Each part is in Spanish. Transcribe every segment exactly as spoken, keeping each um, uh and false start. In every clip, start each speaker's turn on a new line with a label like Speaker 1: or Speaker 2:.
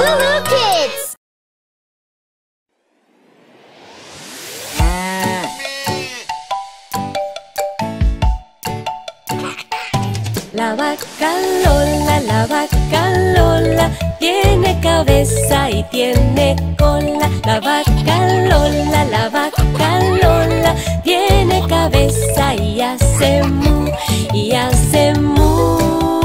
Speaker 1: Lulu Kids.
Speaker 2: La vaca Lola, la vaca Lola, tiene cabeza y tiene cola. La vaca Lola, la vaca Lola, tiene cabeza y hace mu, y hace mu.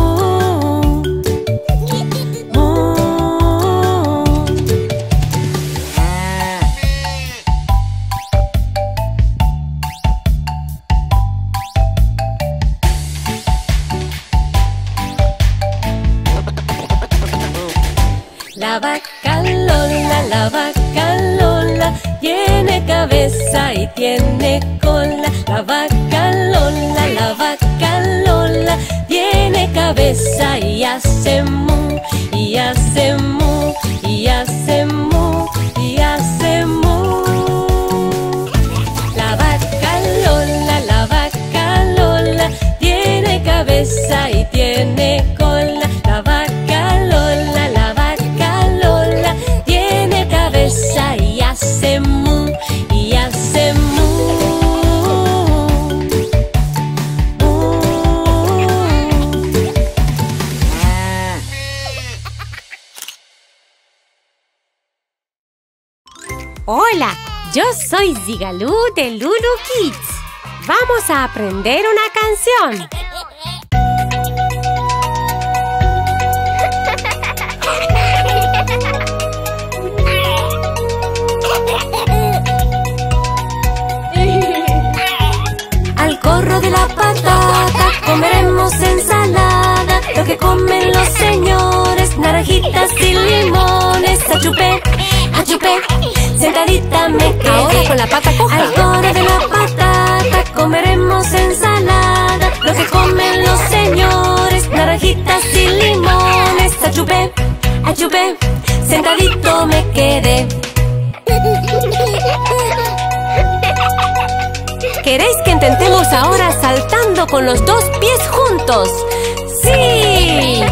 Speaker 2: La vaca Lola, la vaca Lola, tiene cabeza y tiene cola. La vaca Lola, la vaca Lola, tiene cabeza y hace mu, y hace mu, y hace mu, y hace mu. La vaca Lola, la vaca Lola, tiene cabeza y tiene cola. La vaca Lola, la vaca Lola, tiene cabeza y hace mu, y hace mu.
Speaker 3: Hola, yo soy Zigalú de Lulu Kids. Vamos a aprender una canción.
Speaker 2: Al corro de la patata comeremos ensalada, lo que comen los señores, naranjitas y limones. Achupé, achupé, sentadita me quedé.
Speaker 3: Ahora con la pata coja.
Speaker 2: Al corro de la patata comeremos ensalada, lo que comen los señores, naranjitas y limones. Achupé, achupé, sentadito me quedé.
Speaker 3: ¿Queréis que intentemos ahora saltando con los dos pies juntos? ¡Sí!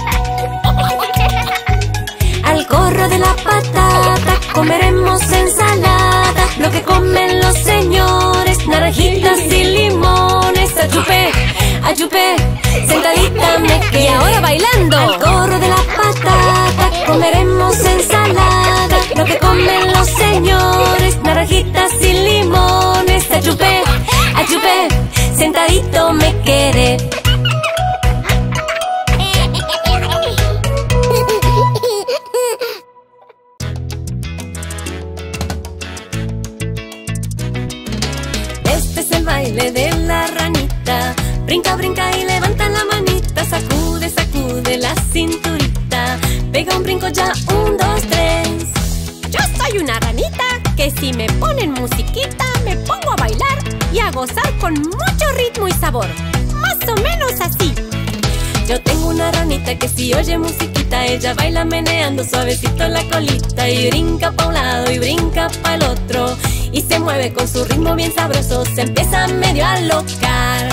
Speaker 2: Al corro de la patata comeremos ensalada, lo que comen los señores, naranjitas y limones. Achupé, achupé, sentadita me quedé.
Speaker 3: Y ahora bailando.
Speaker 2: Al corro de la patata comeremos ensalada, lo que comen los señores, naranjitas y limones. Achupé, achupé, sentadito me quedé. Este es el baile de la ranita. Brinca, brinca y levanta la manita. Sacude, sacude la cinturita. Pega un brinco ya, un, dos, tres.
Speaker 3: Yo soy una ranita que si me ponen musiquita me pongo a bailar y a gozar con mucho ritmo y sabor. Más o menos así.
Speaker 2: Yo tengo una ranita que si oye musiquita, ella baila meneando suavecito la colita. Y brinca pa' un lado y brinca pa' el otro, y se mueve con su ritmo bien sabroso. Se empieza medio a alocar,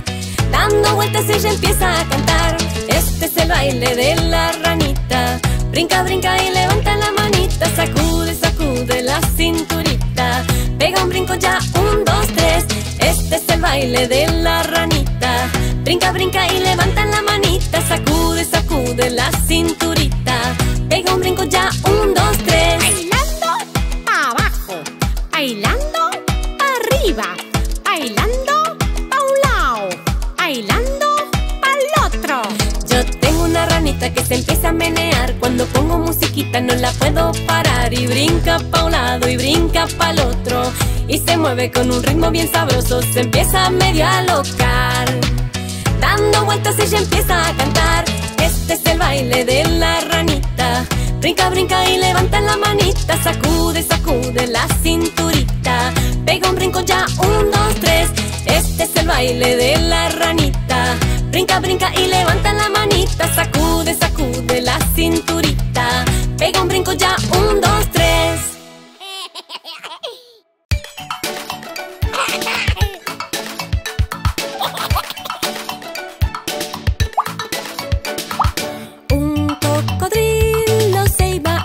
Speaker 2: dando vueltas ella empieza a cantar. Este es el baile de la ranita. Brinca, brinca y levanta la manita. Sacude, sacude la cinturita. Pega un brinco ya, un, dos, tres. Este es el baile de la ranita. Brinca, brinca y levanta la manita. Sacude, sacude la cinturita. Pega un brinco ya, un, dos, tres.
Speaker 3: Bailando pa' abajo, bailando pa' arriba, bailando pa' un lado, bailando pa'l otro.
Speaker 2: Yo tengo una ranita que se empieza a menear. Cuando pongo musiquita no la puedo parar. Y brinca pa' un lado y brinca pa' el otro, y se mueve con un ritmo bien sabroso. Se empieza medio a alocar, dando vueltas ella empieza a cantar. Este es el baile de la ranita. Brinca, brinca y levanta la manita. Sacude, sacude la cinturita. Pega un brinco ya, un, dos, tres. Este es el baile de la ranita. Brinca, brinca y levanta la manita. Sacude, sacude la cinturita. Pega un brinco ya, un, dos, tres. Un cocodrilo se iba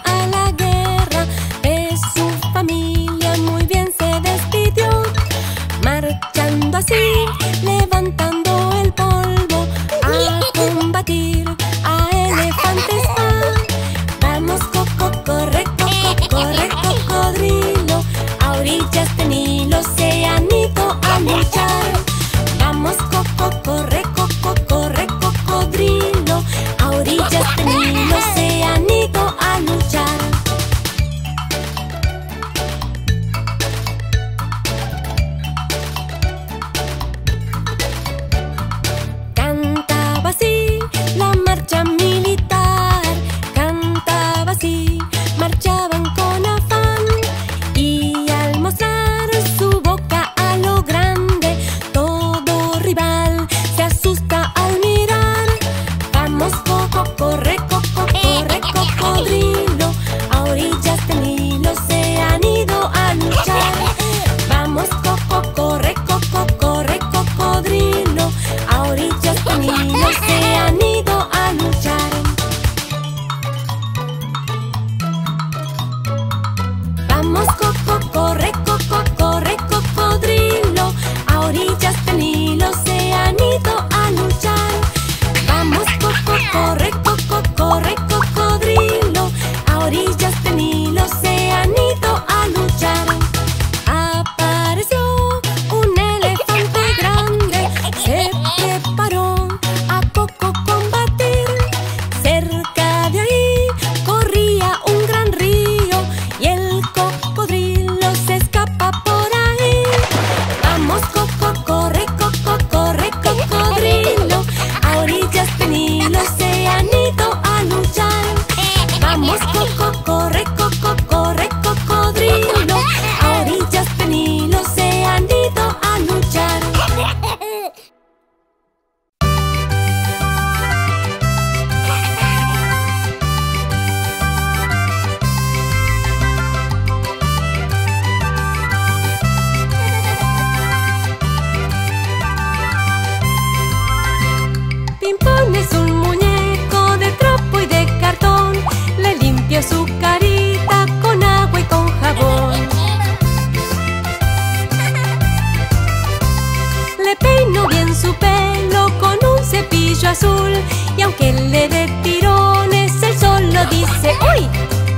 Speaker 2: coco, corre, coco, corre, cocodrilo. A orillas del Nilo se han ido a luchar. Pimpón es un muñeco de trapo y de cartón. Le limpio su carita con agua y con jabón. Le peino bien su pelo con un cepillo azul. Y aunque le dé tirones, él solo dice ¡uy!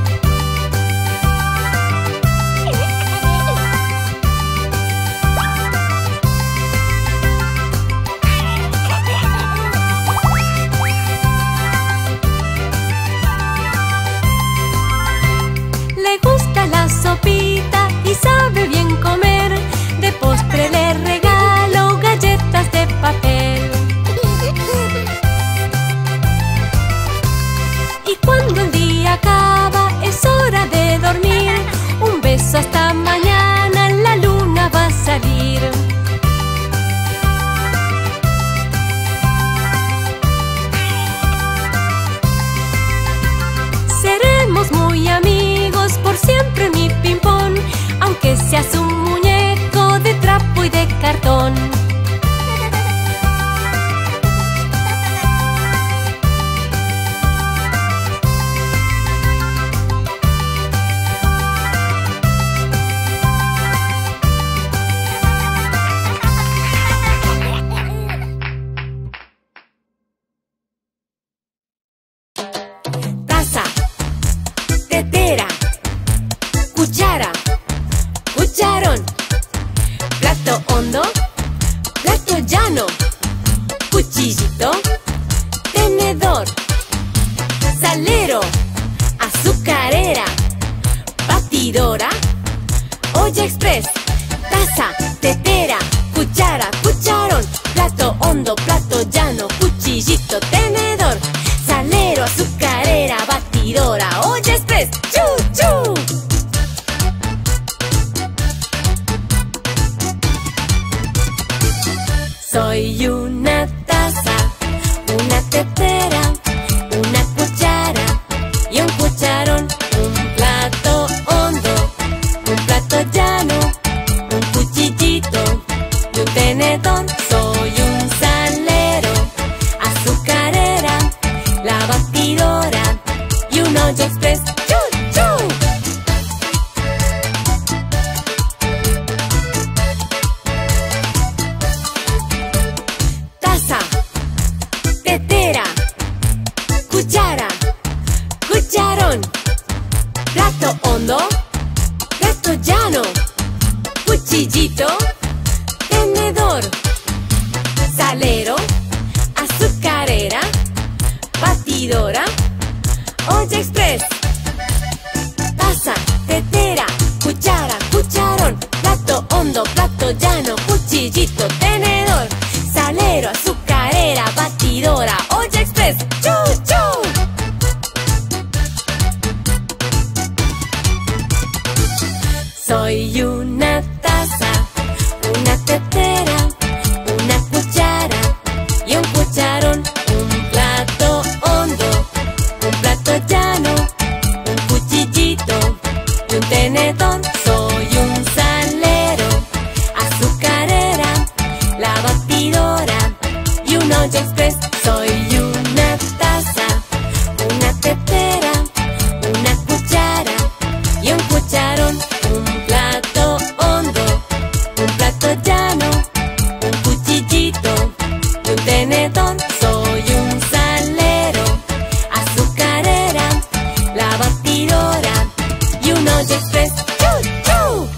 Speaker 2: Le gusta la sopita y sabe bien comer. De postre le regalo galletas de papel. Y cuando el día acaba es hora de dormir. Un beso hasta mañana, la luna va a salir. Seremos muy amigos por siempre, mi Pimpón, aunque seas un muñeco de trapo y de cartón. Taza, tetera, cuchara, cucharón, plato hondo, plato llano, cuchillito, tenedor, salero, azucarera, batidora, olla express. Taza, tetera, cuchara, cucharón, plato hondo, plato llano, cuchillito, tenedor, salero, azucarera, batidora, olla express. ¡Chu, chu! Soy una taza, una tetera, una cuchara y un cucharón. Un plato hondo, un plato llano, un cuchillito y un tenedor. Soy un salero, azucarera, la batidora y un olla express. ¡Chu, chu! Taza, tetera, cuchara, cucharón, plato hondo, plato llano, cuchillito, tenedor, salero, azucarera, batidora, olla express. Taza, tetera, cuchara, cucharón, plato hondo, plato llano, cuchillito, tenedor, salero, azucarera, batidora, olla express. ¡Chu, chu! Soy una taza, una tetera, una cuchara y un cucharón. Un plato hondo, un plato llano, un cuchillito y un tenedor. Soy un salero, azucarera, la batidora y un olla express. Soy una taza, una tetera, una cuchara y un cucharón. Un plato hondo, un plato llano, un cuchillito y un tenedor. Soy un salero, azucarera, la batidora y un olla express. ¡Chu, chu!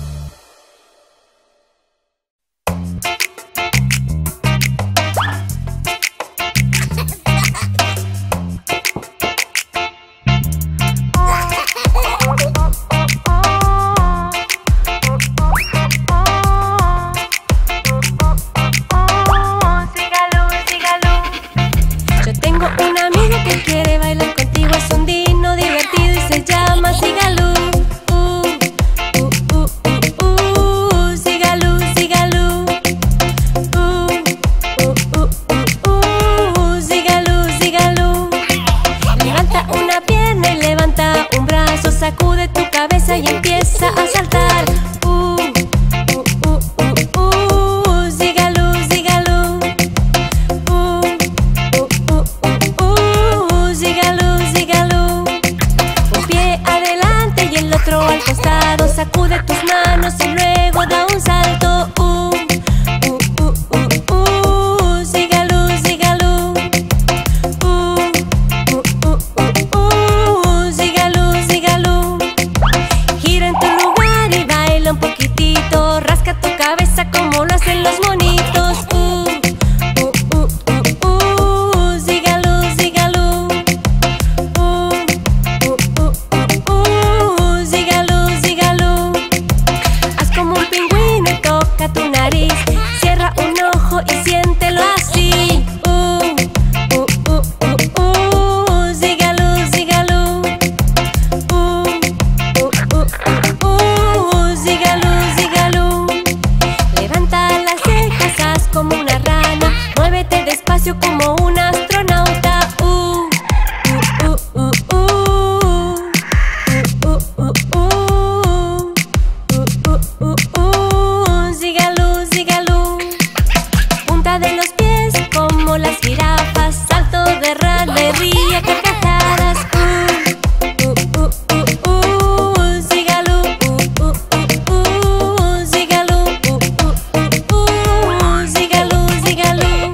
Speaker 2: Estira una pierna y levanta un brazo, sacude tu cabeza y empieza a saltar. Uh, uh, uh, uh, uh, zigalú, zigalú. Uh, uh, uh, uh, uh, zigalú, zigalú. Un pie adelante y el otro al costado, sacude tus manos y luego da un salto. Uh, uh, uh, uh, uh, zigalú, zigalú. Uh, uh, uh, uh, uh, zigalú, zigalú. Gira en tu lugar y baila un poquitito, rasca tu cabeza como lo hacen los monitos. Uh, uh, uh, uh, uh, zigalú, zigalú. Uh, uh, uh, uh, uh, zigalú, zigalú. Haz como un pingüino y toca tu nariz, cierra un ojo y siéntelo así. Uh, uh, uh, uh, uh, zigalú, zigalú. Uh, uh, uh, uh, uh, zigalú, zigalú. Levanta las cejas, haz como una rana, muévete despacio como un astronauta. Uh, uh, uh, uh, uh. Uh, uh, uh, uh. Uh, uh, uh, uh. Zigalú, zigalú. Punta de los pies como las jirafas, salto de rana y ríe a carcajadas. Uh, uh, uh, uh, uh. Zigalú, uh, uh, uh, uh. Zigalú, uh, uh, uh, uh. Zigalú, zigalú.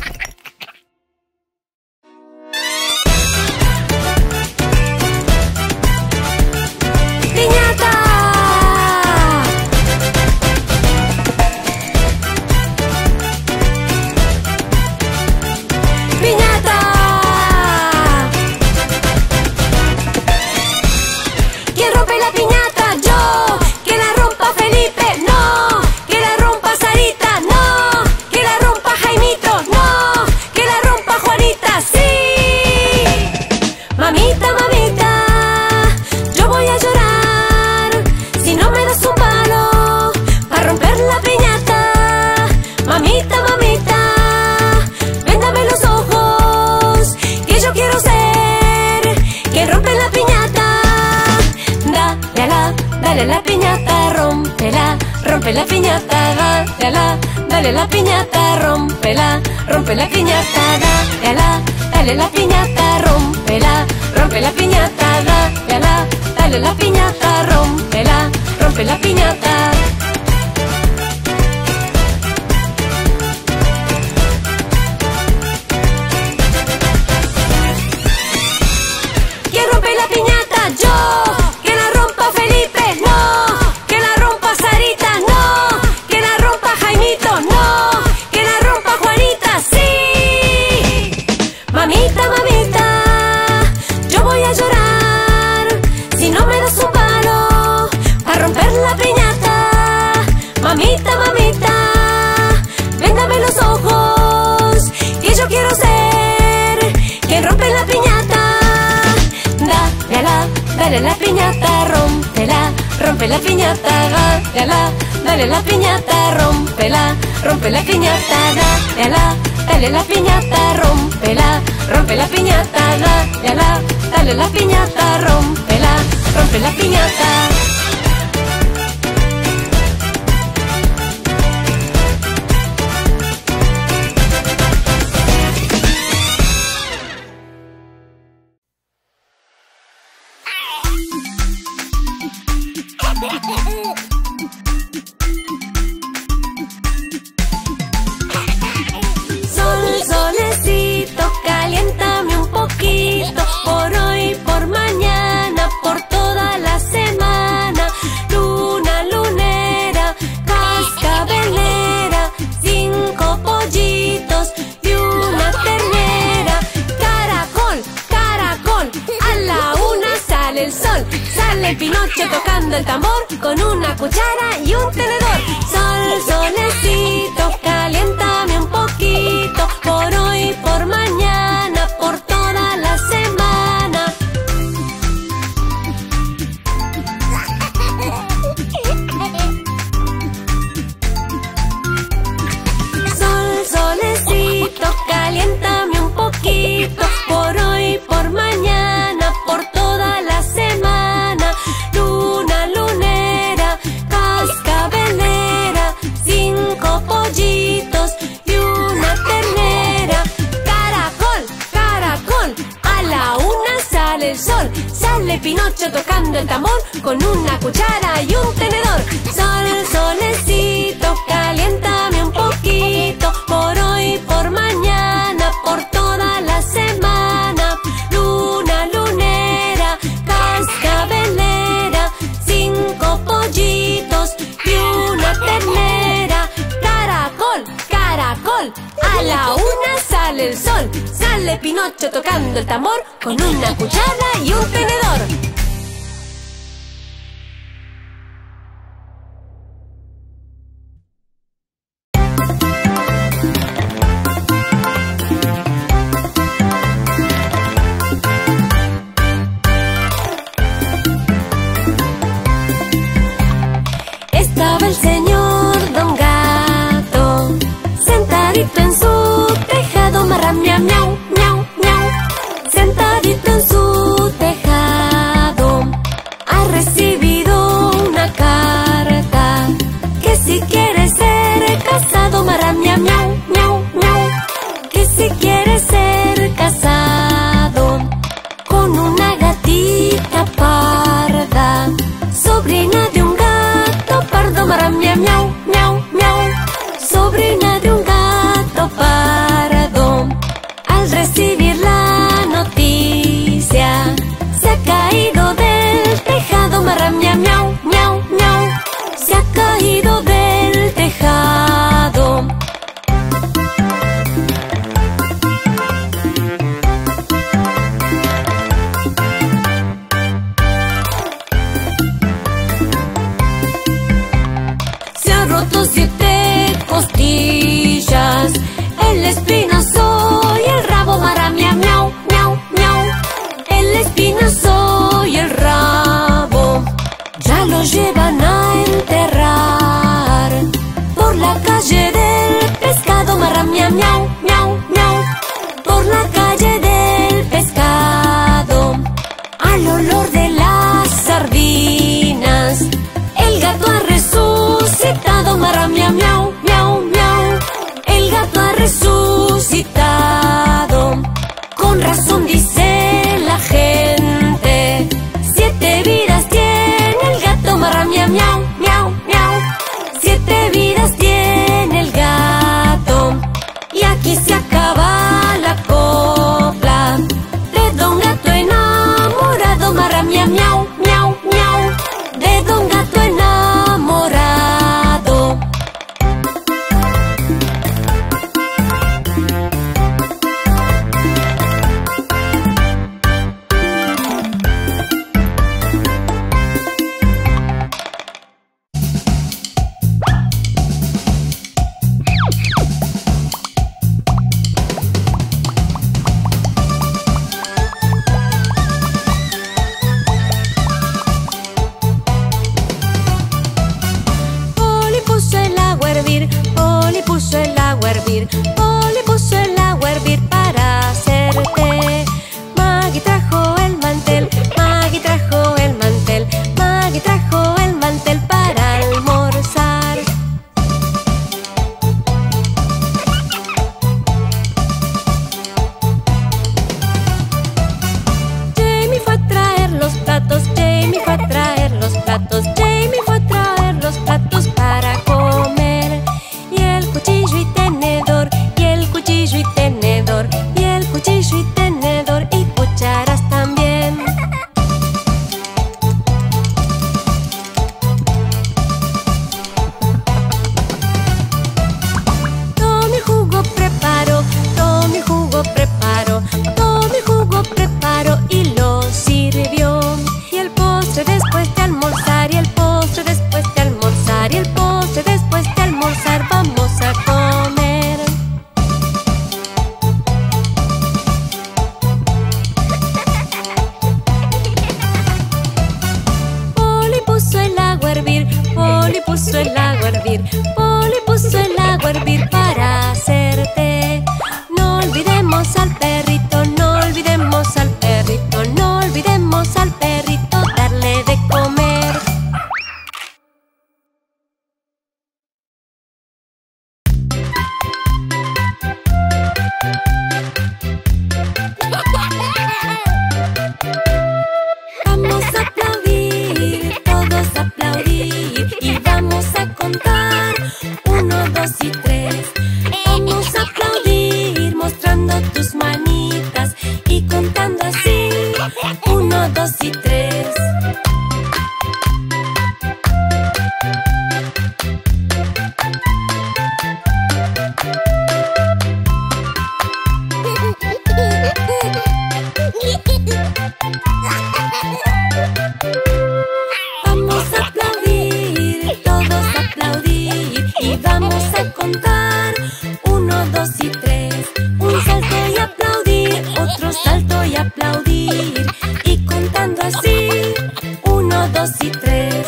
Speaker 2: ¡Piñata! ¡Piñata! ¿Quién rompe la piñata? Yo. Que la rompa Felipe, no. Que la rompa Sarita, no. Que la rompa Jaimito, no. Que la rompa Juanita, sí. Mamita, mamita, yo voy a llorar si no me das un palo para romper la piñata. Mamita, mamita, véndame los ojos, que yo quiero ser quien rompe la piñata. Dale a la, dale a la piñata, rómpela, rompe la piñata. Dale a la, dale a la piñata, rómpela, rompe la piñata. Dale a la, dale a la piñata, rómpela, rompe la piñata. Dale a la, dale a la piñata, rómpela, rompe la piñata. ¿Quién rompe la piñata? Yo. Que la rompa Felipe, no. Que la rompa Sarita, no. Que la rompa Jaimito, no. Que la rompa Juanita, sí. Mamita, mamita, yo voy a llorar si no me das un palo para romper la piñata. Mamita, mamita, véndame los ojos, que yo quiero ser quien rompe la piñata. Dale a la, dale a la piñata, rómpela, rompe la piñata. Dale a la, dale a la piñata, rómpela, rompe la piñata. Dale a la, dale a la piñata, rómpela, rompe la piñata. Dale a la, dale a la piñata, rómpela, rompe la piñata. Sol, solecito, caliéntame un poquito, por hoy, por mañana, por toda la semana. Luna, lunera, cascabelera, cinco pollitos y una ternera. Caracol, caracol, a la una sale el sol. Sale el Pinocho tocando el tambor con una cuchara y un tenedor. Sol, solecito, caliéntame un poquito, por hoy, por mañana, por toda la semana. Sol, solecito, caliéntame un poquito, por hoy, por mañana. sol. Sale Pinocho tocando el tambor con una cuchara y un tenedor. Sol, solecito, caliéntame un poquito, por hoy, por mañana, por toda la semana. Luna, lunera, cascabelera, cinco pollitos y una ternera. Caracol, caracol, a la una sale el sol. Sale Pinocho tocando el tambor con una cuchara y un tenedor. Estaba el señor Don Gato sentadito en su tejado, marra miau, miau, miau, miau. Sentadito en su tejado ha recibido una carta que si quiere ser casado, marra miau, miau, miau, miau. Que si quiere ser casado con una gatita parda, sobrina de un gato pardo, marra miau, miau, miau, miau. Sobrina de un gato pardo, al recibir la noticia, se ha caído del tejado, marra miau, miau, miau, miau. Se ha caído del tejado. Se ha roto siete costillas, el espinazo y el rabo, marra miau, miau, miau, miau. El espinazo y el rabo ya lo llevan a enterrar por la calle del pescado, marra miau, miau, miau, miau. Por la calle del pescado, al olor de las sardinas, el gato ha resucitado, marra miau, miau, miau, miau. El gato ha resucitado. Con razón dice la gente, siete vidas tiene el gato, marra miau, miau, miau, miau. Siete vidas tiene el gato. Y aquí se acaba la copla de Don Gato enamorado, marra miau, miau, miau, miau. De Don Gato enamorado. Poli puso el agua a hervir, Poli puso el agua a hervir, Poli puso el agua a hervir para hacer té. Maggie trajo el mantel, Maggie trajo el mantel, Maggie trajo el mantel para almorzar. Jamie fue a traer los platos, Jamie fue a traer los platos, Jamie fue a traer los platos para comer. Y el cuchillo y tenedor, y y tres. Vamos a aplaudir, todos a aplaudir, y vamos a contar uno, dos y tres. Un salto y aplaudir, otro salto y aplaudir, y contando así, uno, dos y tres.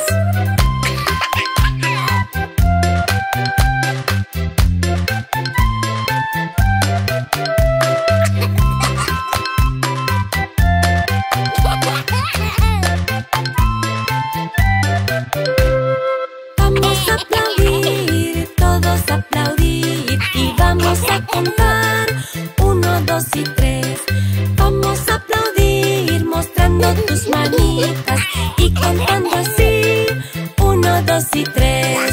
Speaker 2: Vamos a aplaudir, todos a aplaudir, y vamos a contar uno, dos y tres. Vamos a aplaudir mostrando tus manitas y contando así, uno, dos y tres.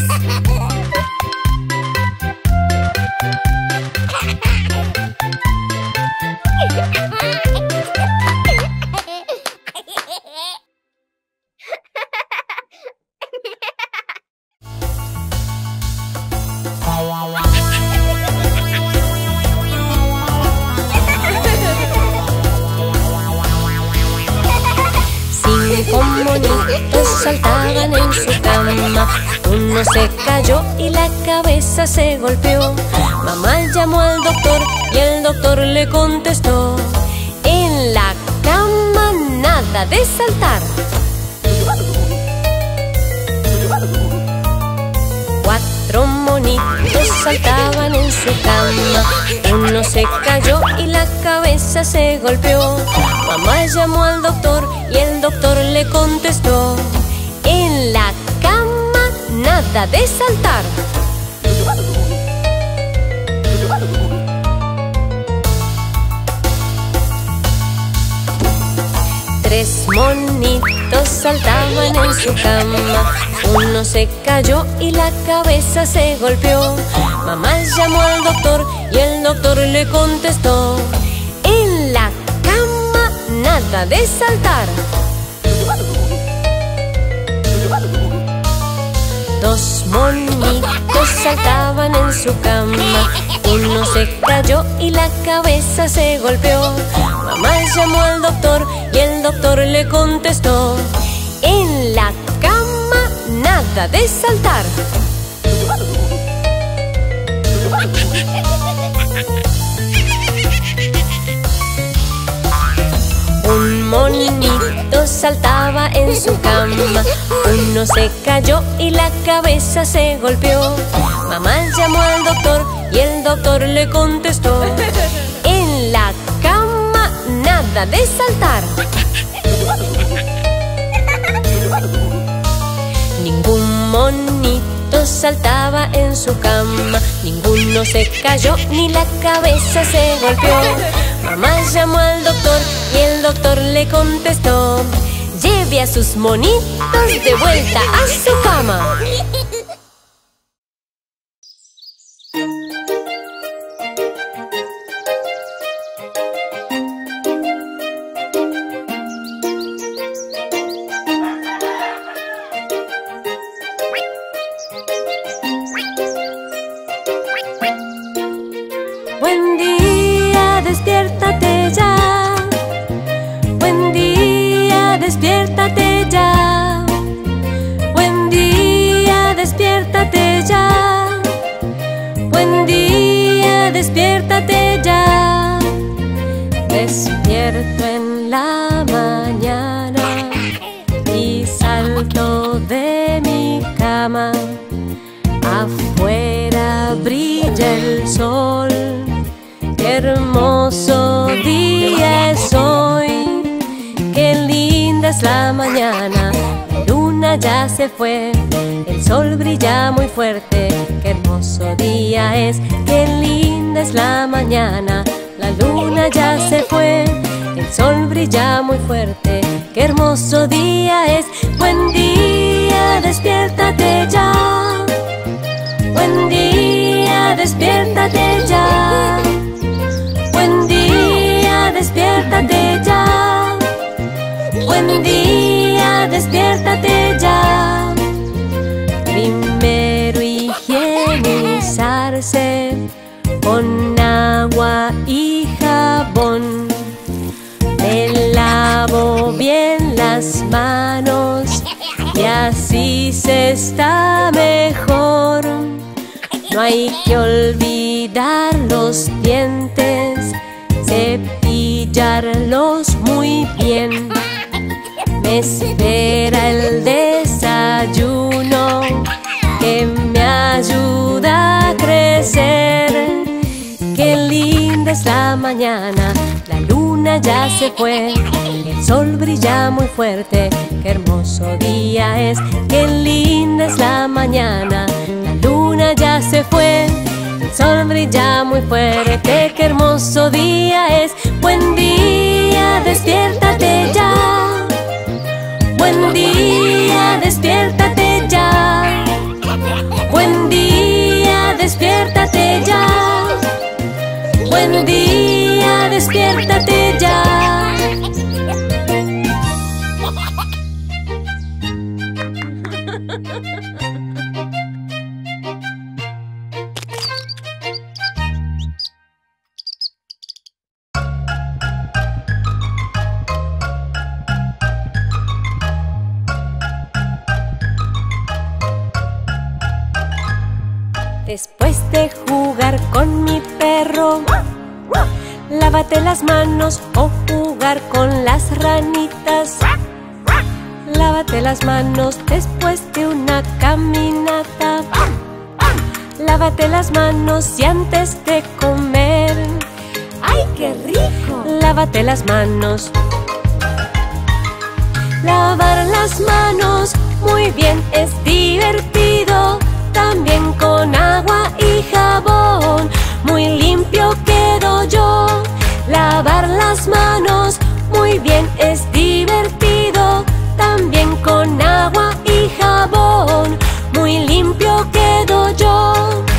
Speaker 2: Cinco monitos saltaban en su cama. Uno se cayó y la cabeza se golpeó. Mamá llamó al doctor y el doctor le contestó: en la cama nada de saltar. Cuatro monitos saltaban en su cama. Uno se cayó y la cabeza se golpeó. Mamá llamó al doctor y el doctor le contestó: en la cama nada de saltar. Tres monitos saltaban en su cama. Uno se cayó y la cabeza se golpeó. Mamá llamó al doctor y el doctor le contestó: en la cama nada de saltar. Dos monitos saltaban en su cama. Uno se cayó y la cabeza se golpeó. Mamá llamó al doctor y el doctor le contestó: en la cama nada de saltar. Un monito saltaba en su cama. Uno se cayó y la cabeza se golpeó. Mamá llamó al doctor y el doctor le contestó: en la cama nada de saltar. Ningún monito saltaba en su cama. Ninguno se cayó ni la cabeza se golpeó. Mamá llamó al doctor y el doctor le contestó: lleve a sus monitos de vuelta a su cama. Buen día, despiértate ya. Buen día, despiértate ya. Buen día, despiértate ya. Buen día, despiértate ya. Despierto en la mañana y salto de mi cama. Afuera brilla el sol. Qué hermoso día es hoy, qué linda es la mañana. La luna ya se fue, el sol brilla muy fuerte. Qué hermoso día es, qué linda es la mañana. La luna ya se fue, el sol brilla muy fuerte. Qué hermoso día es. Buen día, despiértate ya. Buen día, despiértate ya. Buen día, despiértate ya. Buen día. día, despiértate ya. Primero higienizarse con agua y jabón. Me lavo bien las manos y así se está mejor. No hay que olvidar los dientes, cepillarlos muy bien. Me espera el desayuno que me ayuda a crecer. Qué linda es la mañana, la luna ya se fue, el sol brilla muy fuerte, qué hermoso día es. Qué linda es la mañana, la luna ya se fue, el sol brilla muy fuerte, qué hermoso día es. Buen día, despiértate ya. Buen día, despiértate ya. Buen día, despiértate ya. Buen día, despiértate ya. Después de jugar con mi perro, lávate las manos o jugar con las ranitas. Lávate las manos después de una caminata. Lávate las manos y antes de comer. ¡Ay, qué rico! Lávate las manos. Lavar las manos muy bien es divertido. También con agua y jabón, muy limpio quedo yo. Lavar las manos muy bien es divertido. También con agua y jabón, muy limpio quedo yo.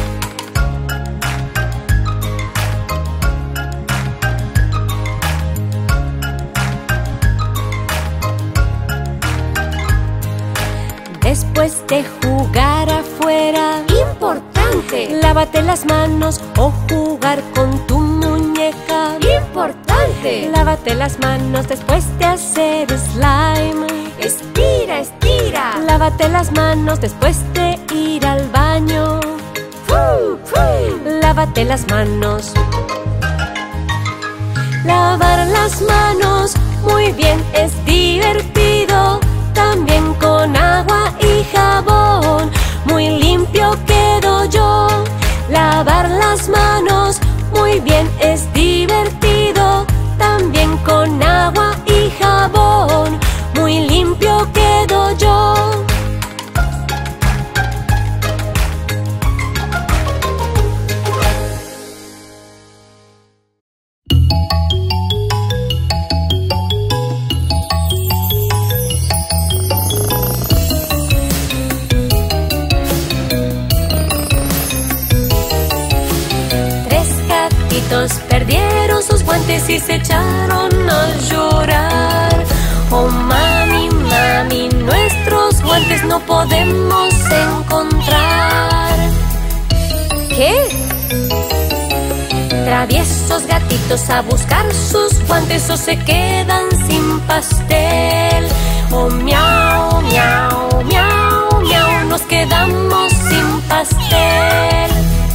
Speaker 2: Después de jugar afuera, importante, lávate las manos o jugar con tu muñeca. Importante, lávate las manos después de hacer slime. Estira, estira. Lávate las manos después de ir al baño. ¡Fu, fu! Lávate las manos. Lavar las manos muy bien es divertido. También con agua y jabón, muy limpio quedo yo. Lavar las manos muy bien es divertido. También con agua y jabón, muy limpio quedo yo. Perdieron sus guantes y se echaron a llorar. Oh mami, mami, nuestros guantes no podemos encontrar. ¿Qué? Traviesos gatitos a buscar sus guantes o se quedan sin pastel. Oh miau, miau, miau, miau, nos quedamos sin pastel.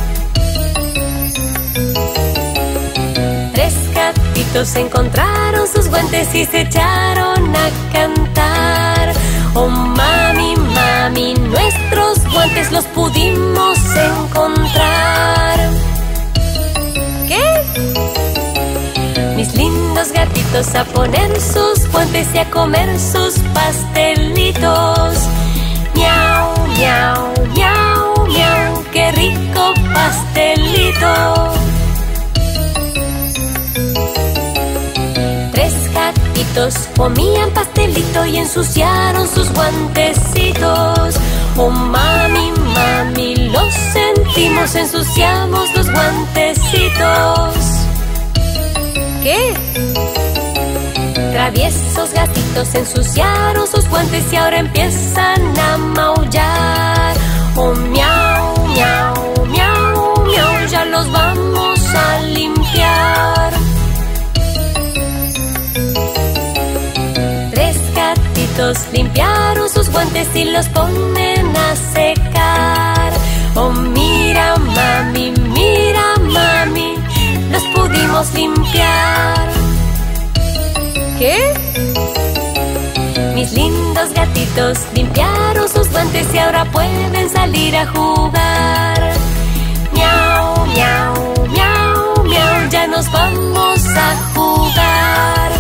Speaker 2: Encontraron sus guantes y se echaron a cantar. Oh mami, mami, nuestros guantes los pudimos encontrar. ¿Qué? Mis lindos gatitos a poner sus guantes y a comer sus pastelitos. Miau, miau, miau, miau, qué rico pastelito. Comían pastelito y ensuciaron sus guantecitos. Oh mami, mami, lo sentimos, ensuciamos los guantecitos. ¿Qué? Traviesos gatitos ensuciaron sus guantes y ahora empiezan a maullar. Oh, miau, miau, miau, miau, ya los vamos a limpiar. Tres gatitos limpiaron sus guantes y los ponen a secar. Oh, mira, mami, mira, mami, los pudimos limpiar. ¿Qué? Mis lindos gatitos limpiaron sus guantes y ahora pueden salir a jugar. Miau, miau, miau, miau, ya nos vamos a jugar.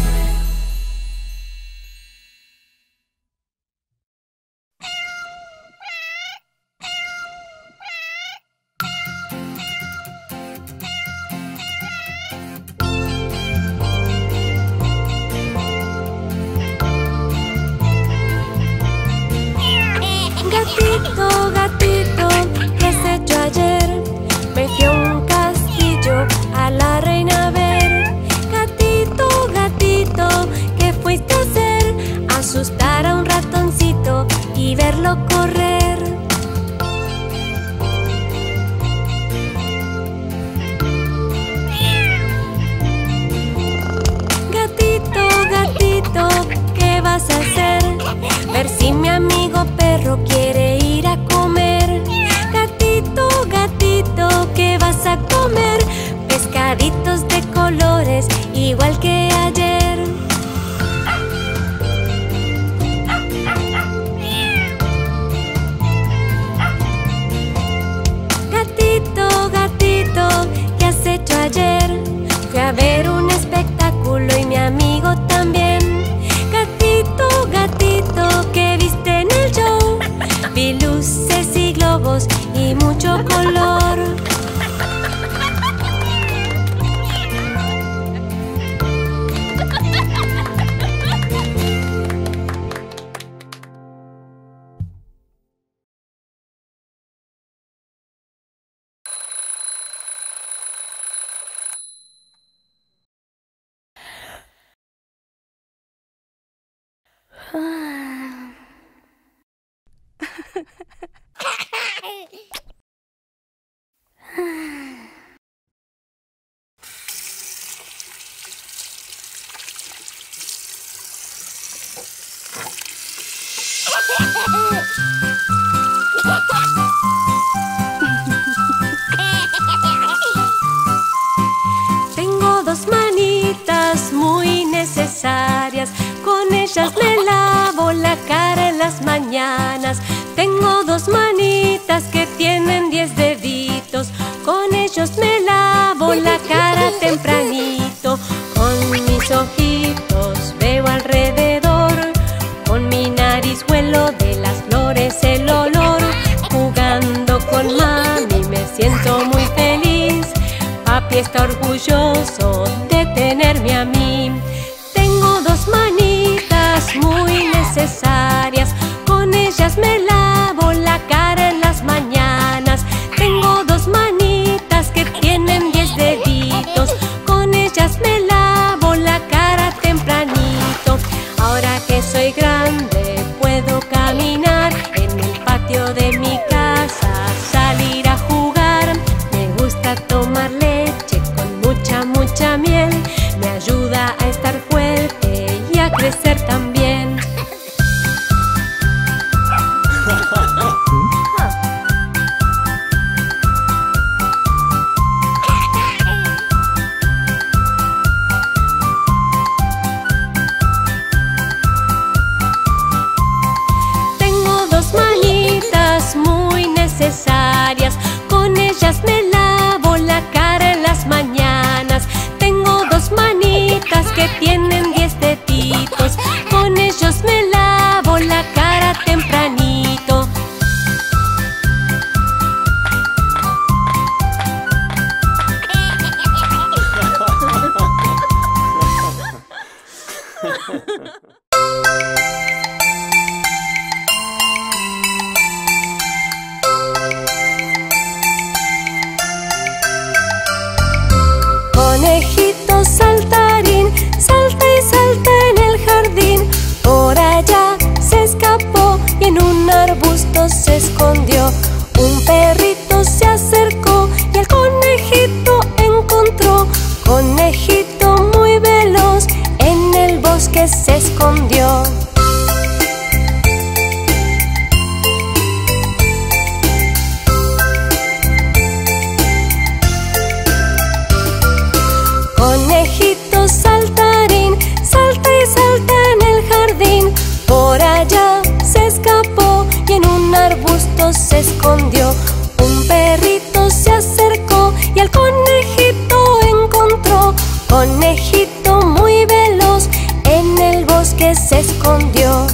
Speaker 2: Gatito, gatito, ¿qué has hecho ayer? Me fui a un castillo a la reina a ver. Gatito, gatito, ¿qué fuiste a hacer? Asustar a un ratoncito y verlo correr. Gatito, gatito, ¿qué vas a hacer? Ver si mi amigo perro quiere ir a comer. Gatito, gatito, ¿qué vas a comer? Pescaditos de colores, igual que ayer. Gatito, gatito, ¿qué has hecho ayer? Fui a ver un espectáculo y mi amigo también. Gatito, gatito, ¿qué viste en el show? Vi luces y globos y mucho color. Tengo dos manitas muy necesarias, con ellas me lavo la cara en las mañanas. Tengo dos manitas que tienen diez deditos, con ellos me lavo la cara tempranito. Con mis ojitos veo alrededor, con mi nariz huelo de las flores el olor. Jugando con mami me siento muy feliz, papi está orgulloso de tenerme a mí. Tengo dos manitas muy necesarias, con ellas me lavo la cara en las mañanas. Tengo dos manitas que tienen diez deditos, con ellas me lavo la cara tempranito. Ahora que soy grande puedo caminar en el patio de mi casa, salir a jugar. Me gusta tomar leche con mucha, mucha miel, me ayuda a estar fuerte y a crecer también. Tengo dos manitas muy necesarias, con ellas me lavo la cara perrito se escondió. Un perrito se acercó y el conejito encontró. Conejito muy veloz en el bosque se escondió. Conejito saltarín, salta y salta en el jardín. Por allá se escapó y en un arbusto se escondió. Un perrito se acercó y al conejito encontró. Conejito muy veloz en el bosque se escondió.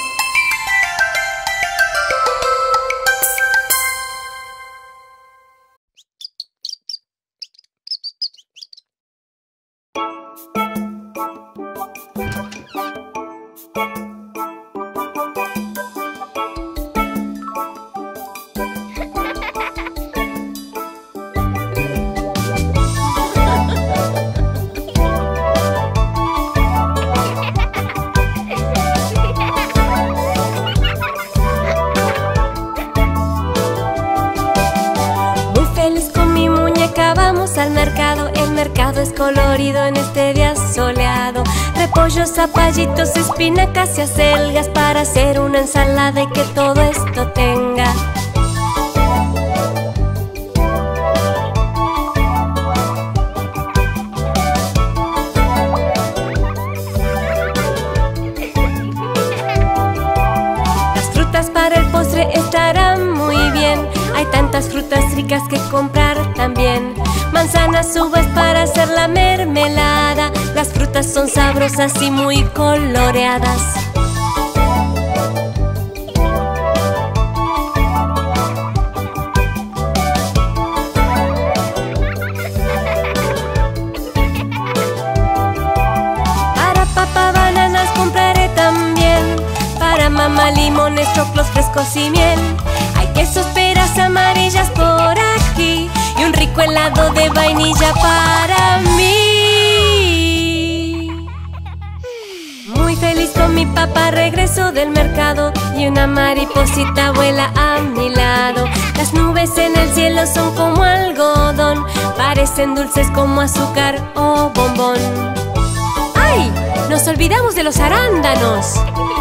Speaker 2: Al mercado, el mercado es colorido en este día soleado. Repollos, zapallitos, espinacas y acelgas para hacer una ensalada y que todo esto tenga. Las frutas para el postre estarán muy bien. Hay tantas frutas ricas que comprar también. Manzanas, uvas para hacer la mermelada. Las frutas son sabrosas y muy coloreadas. Para papá bananas compraré también. Para mamá limones, choclos frescos y miel. Hay quesos, peras amarillas por aquí y un rico helado de vainilla para mí. Muy feliz con mi papá regreso del mercado y una mariposita vuela a mi lado. Las nubes en el cielo son como algodón, parecen dulces como azúcar o bombón. ¡Ay! Nos olvidamos de los arándanos.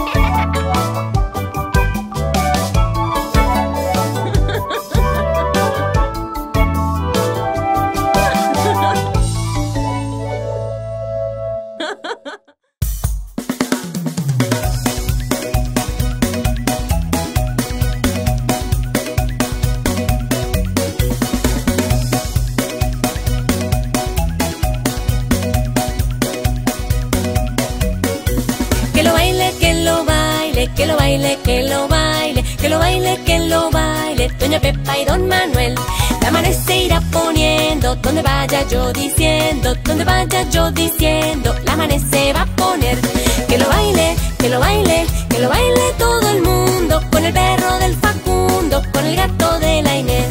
Speaker 2: Que lo baile, que lo baile, que lo baile, que lo baile Doña Pepa y Don Manuel. La mano se irá poniendo donde vaya yo diciendo, donde vaya yo diciendo, la mano se va a poner. Que lo baile, que lo baile, que lo baile todo el mundo, con el perro del Facundo, con el gato de la Inés.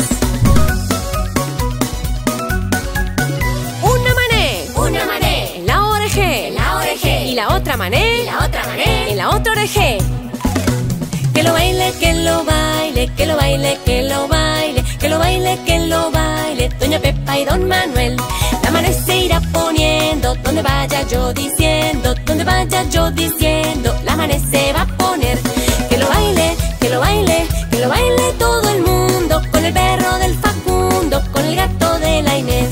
Speaker 2: Una mané, una mané, en la oreje, en la oreje, y la otra mané, y la otra mané, en la otra oreje. Que lo baile, que lo baile, que lo baile, que lo baile, que lo baile, que lo baile Doña Pepa y Don Manuel. La mano se irá poniendo donde vaya yo diciendo, donde vaya yo diciendo, la mano se va a poner. Que lo baile, que lo baile, que lo baile todo el mundo, con el perro del Facundo, con el gato de la Inés.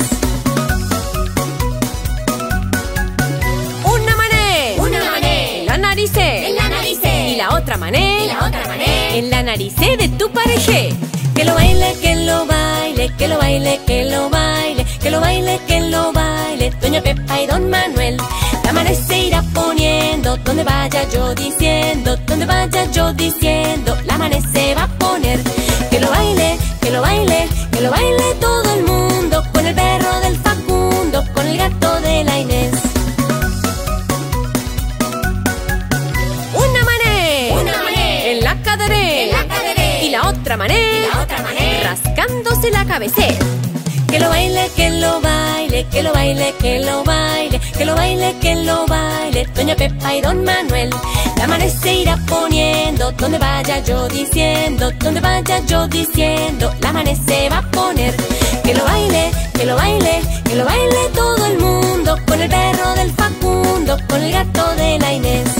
Speaker 2: Una mané, una mané, en la narice, en la narice, y la otra mané, y la otra mané, en la narice de tu pareje. Que lo baile, que lo baile, que lo baile, que lo baile, que lo baile, que lo baile Doña Pepa y Don Manuel. La mano se irá poniendo donde vaya yo diciendo, donde vaya yo diciendo, la mano se va a poner. Que lo baile, que lo baile, que lo baile todo el mundo, con el perro del Facundo, con el gato de la Inés. Una mané, una mané, en la caderé, en la caderé, y la otra mané, y la otra mané, rascándose la cabecera. Que lo baile, que lo baile, que lo baile, que lo baile, que lo baile, que lo baile Doña Pepa y Don Manuel. La mano se irá poniendo donde vaya yo diciendo, donde vaya yo diciendo, la Mané se va a poner. Que lo baile, que lo baile, que lo baile todo el mundo, con el perro del Facundo, con el gato de la Inés.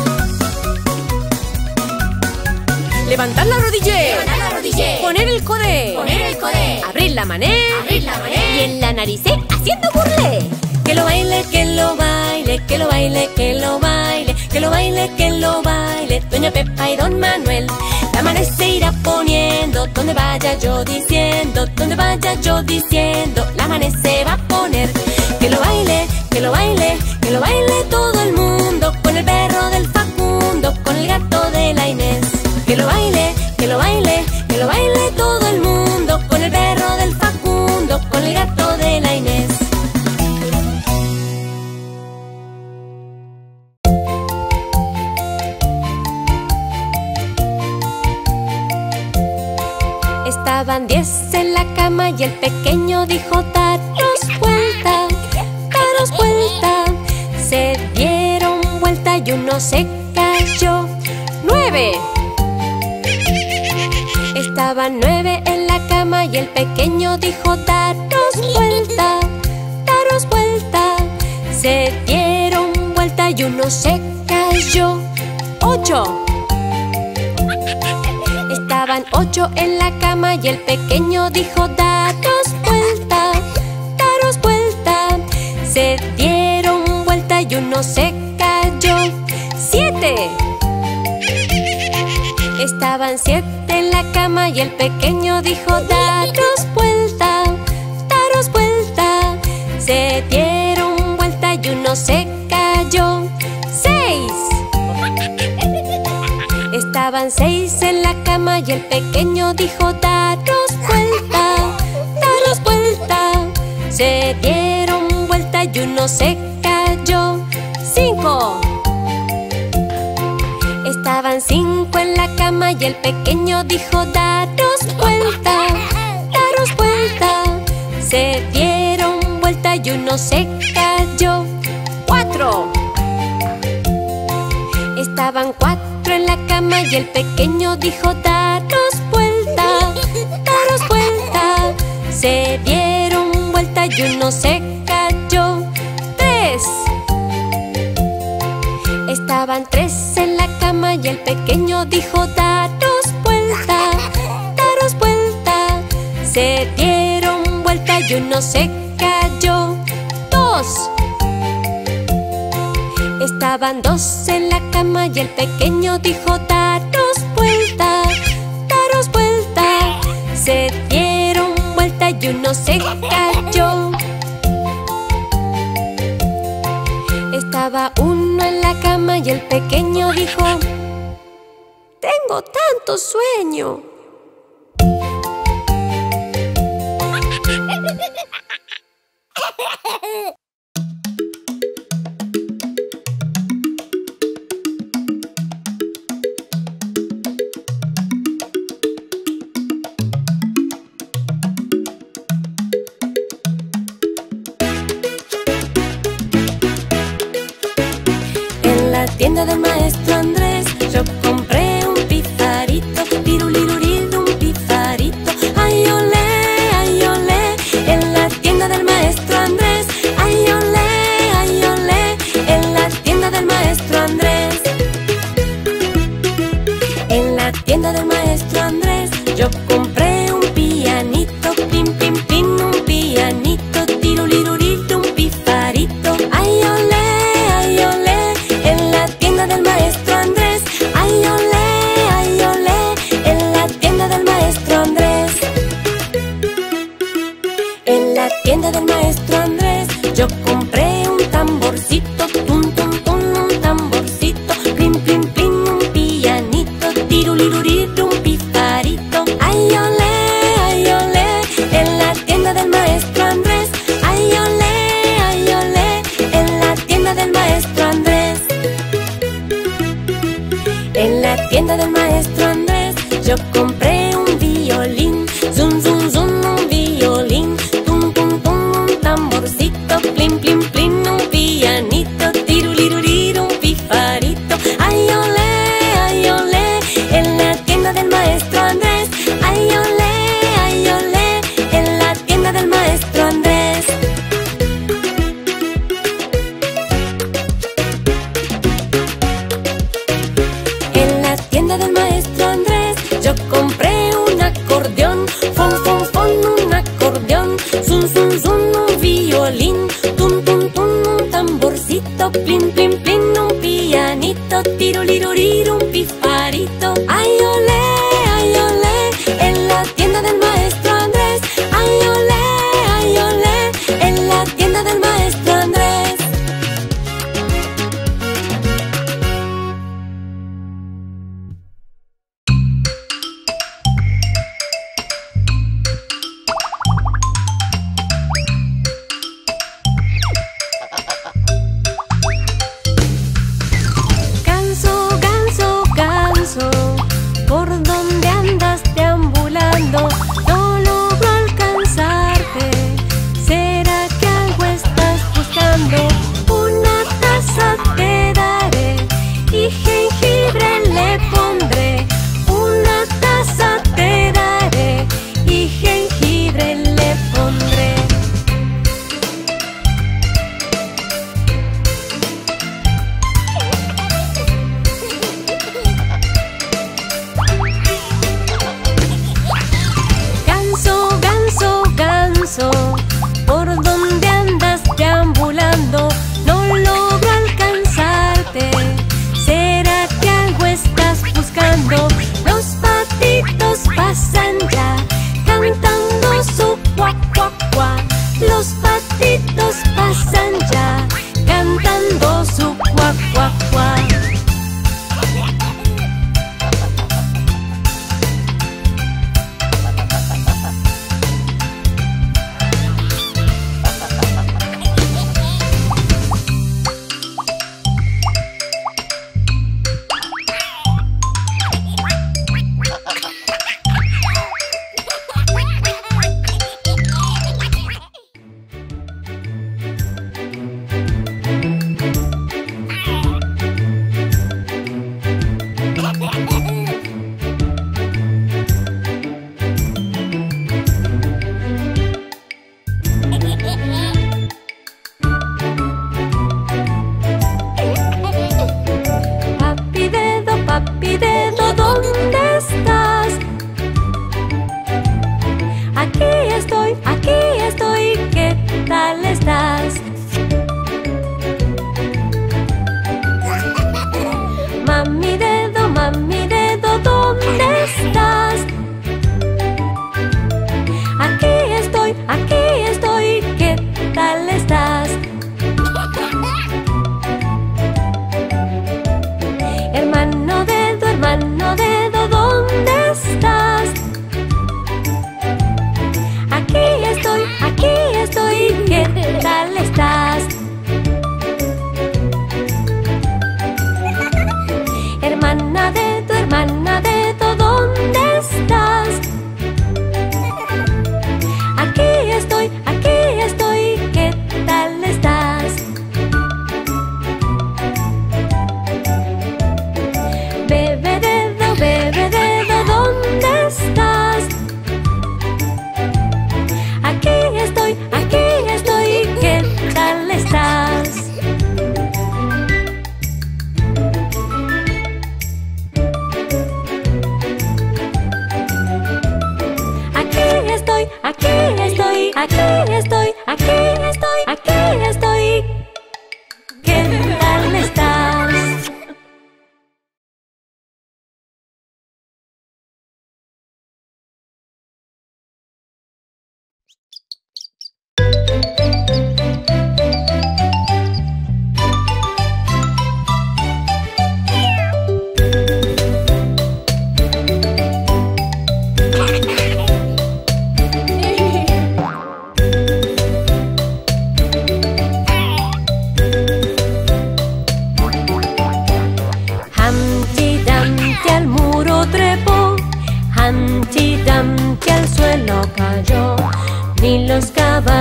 Speaker 3: Levantar la rodilla,
Speaker 2: levantar la rodilla,
Speaker 3: poner el codé,
Speaker 2: poner el codé,
Speaker 3: abrir la mané,
Speaker 2: abrir la mané,
Speaker 3: y en la nariz haciendo burlé.
Speaker 2: Que lo baile, que lo baile, que lo baile, que lo baile, que lo baile, que lo baile, Doña Pepa y Don Manuel. La Mané se irá poniendo, donde vaya yo diciendo, donde vaya yo diciendo, la Mané se va a poner. Que lo baile, que lo baile, que lo baile todo el mundo, con el perro del Facundo, con el gato de la Inés. Que lo baile, que lo baile, que lo baile todo el mundo, con el perro del Facundo, con el gato de la Inés. Estaban diez en la cama y el pequeño dijo: daros vuelta, daros vuelta. Se dieron vuelta y uno se cayó. ¡Nueve! Estaban nueve en la cama y el pequeño dijo: daros vuelta, daros vuelta. Se dieron vuelta y uno se cayó. ¡Ocho! Estaban ocho en la cama y el pequeño dijo: daros vuelta, daros vuelta. Se dieron vuelta y uno se cayó. ¡Siete! Estaban siete en la cama y el pequeño dijo: daros vuelta, daros vuelta. Se dieron vuelta y uno se cayó. ¡Seis! Estaban seis en la cama y el pequeño dijo: daros vuelta, daros vuelta. Se dieron vuelta y uno se cayó. ¡Cinco! Estaban cinco en la cama y el pequeño dijo: daros vuelta, daros vuelta. Se dieron vuelta y uno se cayó. ¡Cuatro! Estaban cuatro en la cama y el pequeño dijo: daros vuelta, daros vuelta. Se dieron vuelta y uno se cayó. ¡Tres! Estaban tres en la cama y el pequeño dijo: daros vuelta, daros vuelta. Se dieron vuelta y uno se cayó. Dos! Estaban dos en la cama y el pequeño dijo: daros vuelta, daros vuelta. Se dieron vuelta y uno se cayó. Estaba uno en la cama y el pequeño dijo: tengo tanto sueño. Tienda del maestro Andrés, yo compré un pifarito, piruliruriru, un pifarito. Ay, olé, ay, olé, en la tienda del maestro Andrés. Ay, olé, ay, olé, en la tienda del maestro Andrés. En la tienda del maestro Andrés, yo compré un pianito, pim, pim, pim, un pianito, tiruliruriru, un pifarito. Ay, olé, ay, olé, del maestro Andrés. Ay, olé, ay, olé, en la tienda del maestro Andrés. En la tienda del maestro Andrés, yo compré un tamborcito, tum, tum, tum, un tamborcito, plim, plim, plim, un pianito, tiruliruriru, un pifarito. Ay, olé, ay, olé, en la tienda del maestro Andrés. Ay, olé, ay, olé, en la tienda del maestro Andrés. En la tienda del maestro Andrés, yo compré un violín, zum, zum, zum, un violín, tum, tum, tum, un tamborcito, plim, plim, plim, un pianito, tiruliruriru, un pifarito. Ay, olé, ay, olé,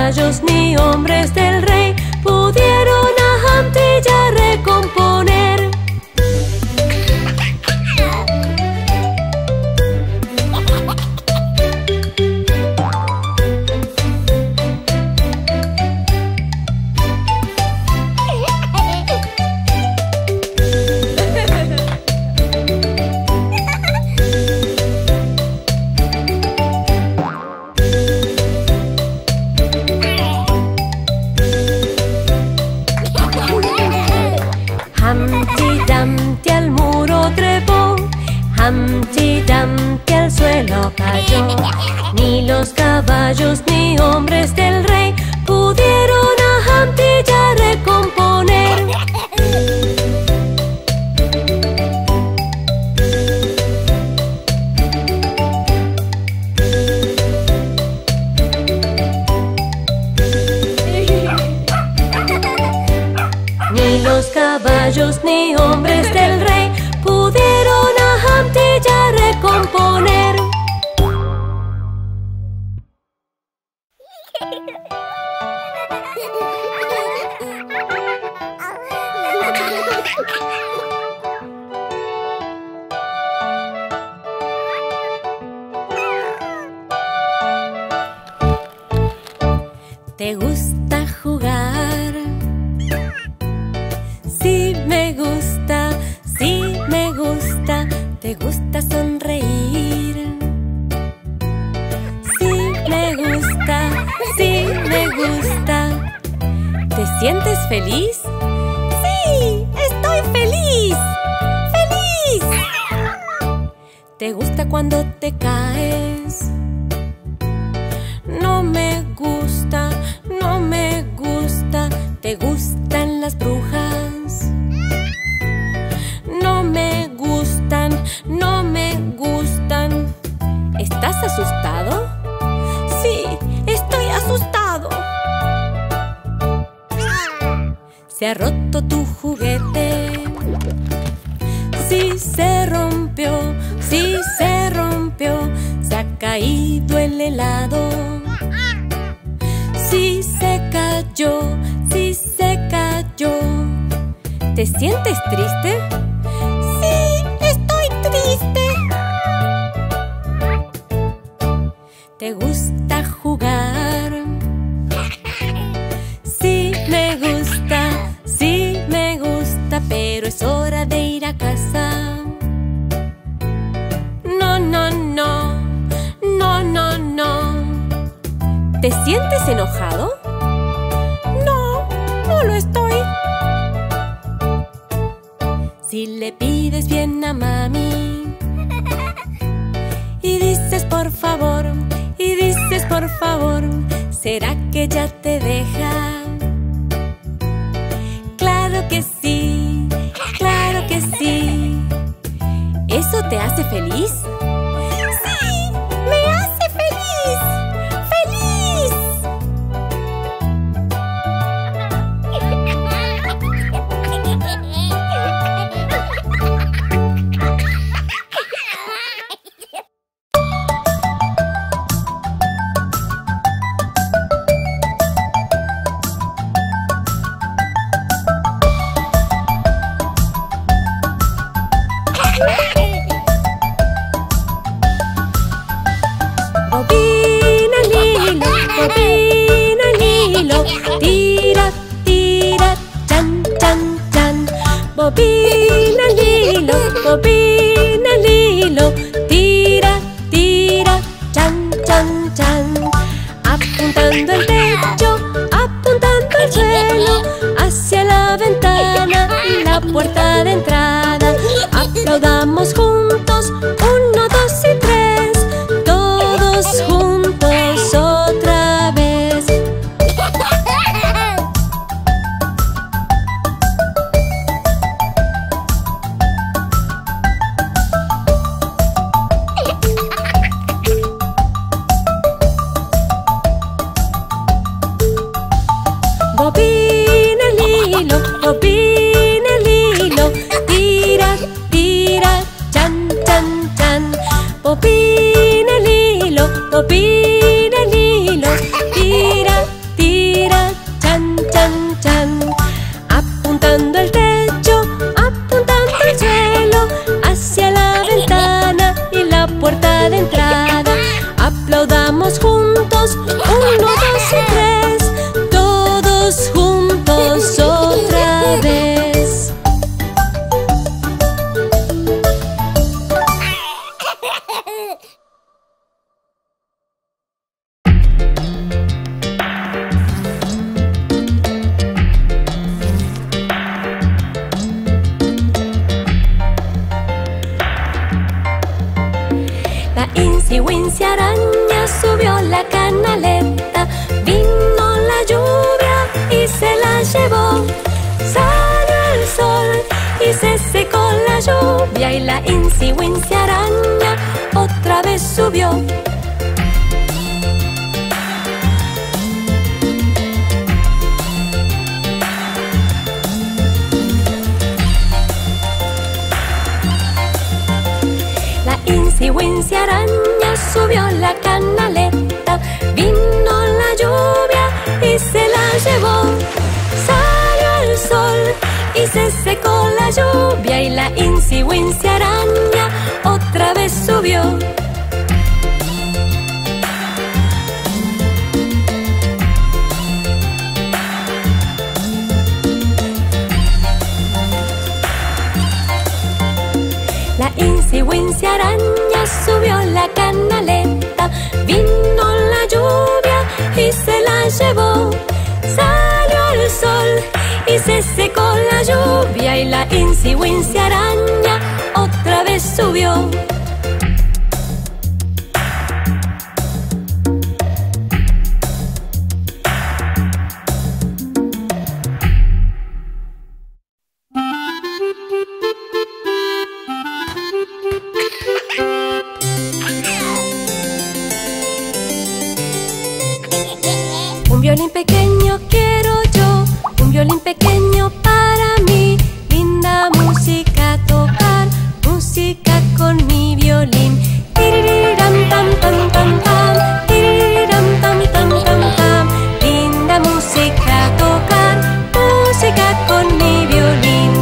Speaker 2: caballos ni hombres del rey pudieron a Humpty ya recomponer.
Speaker 3: Humpty Dumpty al suelo cayó. Ni los caballos ni hombres del rey pudieron a Humpty ya recomponer. Ni los caballos ni hombres del rey pudieron a Humpty ya recomponer. ¿Te gusta jugar? Sí, me gusta, sí, me gusta. ¿Te gusta sonreír? Sí, me gusta, sí, me gusta. ¿Te sientes feliz? ¡Sí! ¡Estoy feliz! ¡Feliz! ¿Te gusta cuando te caes? No me gusta, no me gusta. ¿Te gustan las brujas? No me gustan, no me gustan. ¿Estás asustado? Sí, estoy asustado. ¿Se ha roto tu juguete? Sí, se rompió, sí, se rompió. ¿Se ha caído el helado? Sí, se cayó, sí, se cayó. ¿Te sientes triste? Sí, estoy triste. ¿Te gusta jugar? Sí, me gusta, sí, me gusta. Pero es hora de ir a casa. No, no, no, no, no, no. ¿Te sientes enojado? No, no lo estoy. Si le pides bien a mami y dices por favor, y dices por favor, ¿será que ya te deja? Claro que sí, claro que sí. ¿Eso te hace feliz? ¡Sí! ¡Me hace feliz! ¡Feliz! Bobina Lilo, bobina Lilo, tira, tira, chan, chan, chan. Bobina Lilo, bobina Lilo, tira, tira, chan, chan, chan. Apuntando el techo, apuntando el suelo, hacia la ventana, la puerta de entrada. Aplaudamos juntos, uno, dos y tres. Todos juntos otra vez. Bobina Lilo, bobina Lilo, tira, tira, chan, chan, chan. Bobina Lilo, bobina Lilo, tira, juntos, uno, dos y tres, todos juntos otra vez. La Incy Wincy araña subió la canaleta, vino la lluvia y se la llevó. Salió el sol y se secó la lluvia y la Incy Wincy araña otra vez subió. La Incy Wincy araña subió la canaleta, vino la lluvia y se la llevó. Salió el sol y se secó la lluvia y la Incy Wincy araña otra vez subió. La Incy Wincy araña subió la canaleta, vino la lluvia y se la llevó. Salió el sol y se secó la lluvia y la Incy Wincy araña otra vez subió. Un violín pequeño quiero yo, un violín pequeño para mí. Linda música tocar, música con mi violín. Tiririram tam tam tam tam, tiririram tam tam tam tam. Linda música tocar, música con mi violín.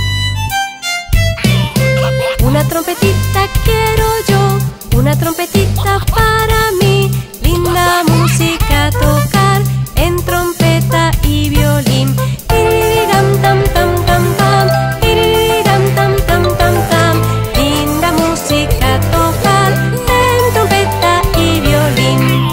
Speaker 3: Una trompetita quiero yo, una trompetita para mí. Linda música tocar en trompeta y violín. Tiriram tam tam tam tam, tiriram tam tam tam tam. Linda música tocar en trompeta y violín.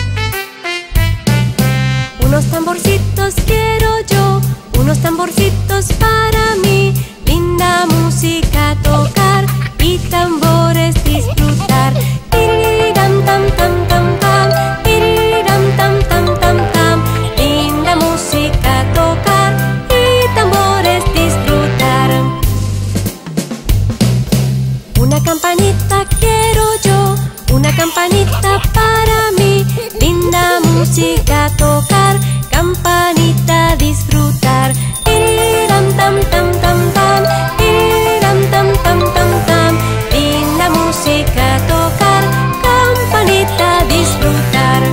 Speaker 3: Unos tamborcitos quiero yo, unos tamborcitos para mí. Linda música tocar y tambores disfrutar. Tiriram tam tam tam tam, tiriram tam tam tam tam. Linda música tocar y tambores disfrutar. Una campanita quiero yo, una campanita para mí. Linda música tocar, campanita disfrutar. Tiriram tam tam tam tam, tiriram tam tam tam tam. Linda música tocar, campanita disfrutar.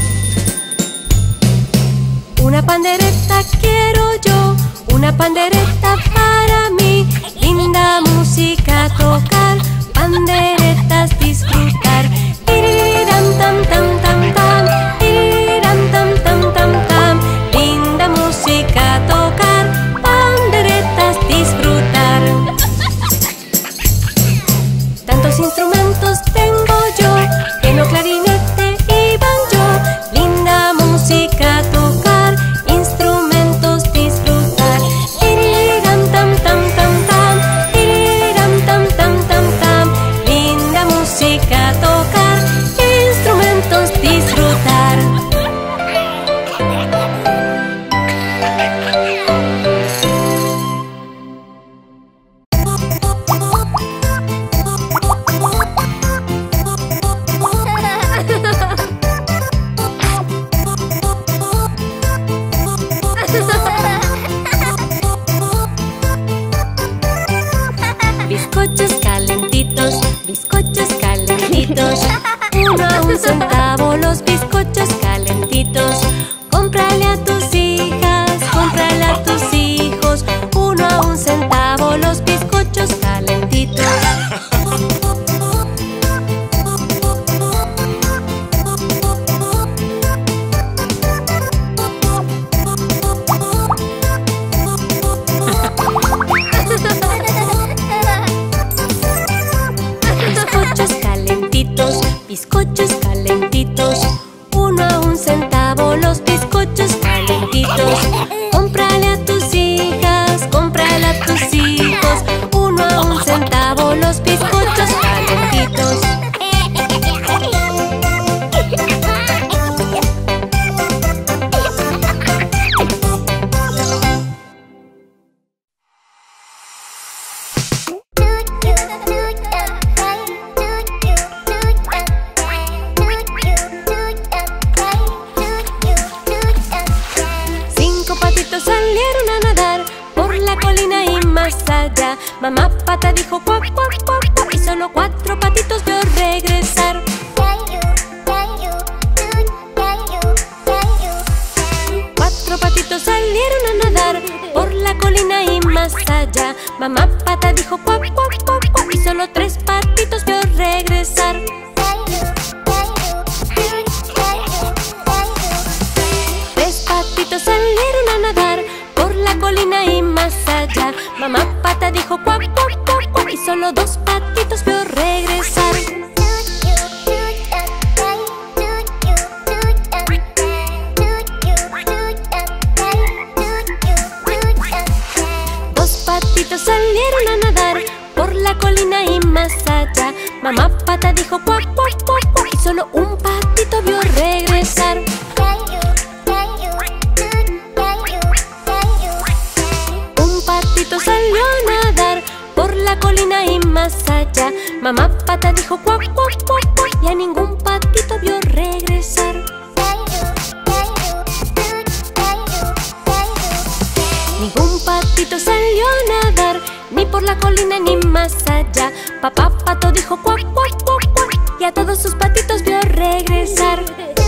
Speaker 3: Una pandereta quiero yo, una pandereta para mí. Linda música tocar, panderetas disfrutar. Tiriram tam tam tam tam, tiriram tam tam tam tam. Linda música tocar, panderetas disfrutar. Tantos instrumentos tengo yo, piano, clarinete y banjo. Linda música tocar, instrumentos disfrutar. Tiriram tam tam tam tam, tiriram tam tam tam tam. Linda música tocar, instrumentos disfrutar. Bizcochos calentitos, bizcochos calentitos. Uno a un centavo los bizcochos calentitos. Cómprale a tus hijas, cómprale a tus hijos. Uno a un centavo los bizcochos calentitos. bizcochos calentitos. Uno a un centavo los bizcochos calentitos. Cómprale a tus hijas, cómprale a tus hijos. Uno a un centavo los bizcochos calentitos. Salieron a nadar por la colina y más allá. Mamá pata dijo cuac, cuac, cuac, cuac, y solo cuatro patitos vio regresar. Cuatro patitos salieron a nadar por la colina y más allá. Mamá pata dijo cuac, cuac, cuac, cuac, y solo tres patitos vio regresar. Tres patitos salieron a nadar por la colina y más allá. Mamá pata dijo cuac, cuac, cuac, cuac, y solo dos patitos vio regresar. Dos patitos salieron a nadar por la colina y más allá. Mamá pata dijo cuac, cuac, cuac, cuac, y solo un patito vio regresar. Salió a nadar por la colina y más allá. Mamá pata dijo cuac, cuac, cuac, cuac, y a ningún patito vio regresar. Ningún patito salió a nadar ni por la colina ni más allá. Papá pato dijo cuac, cuac, cuac, cuac, y a todos sus patitos vio regresar.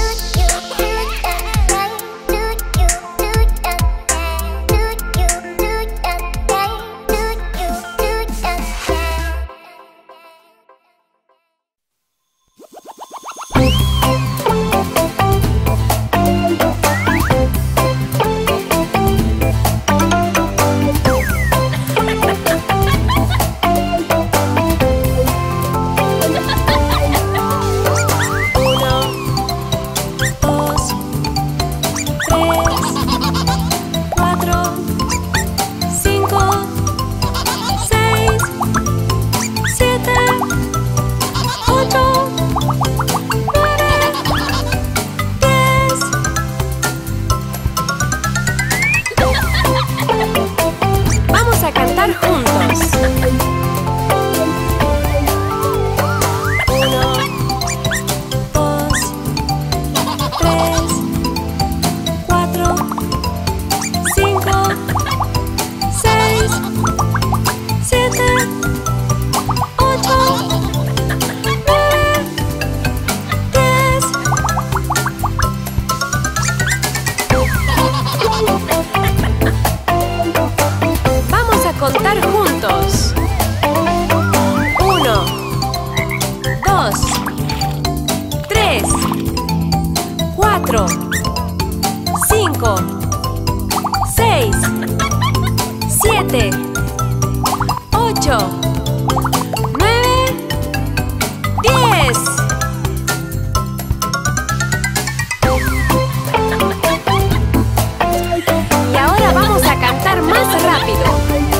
Speaker 3: Contar juntos. Uno, dos, tres, cuatro, cinco, seis, siete, ocho, nueve, diez. Y ahora vamos a cantar más rápido.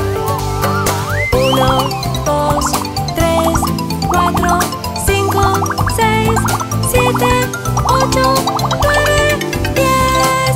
Speaker 3: Uno, dos, tres, cuatro, cinco, seis, siete, ocho, nueve, diez.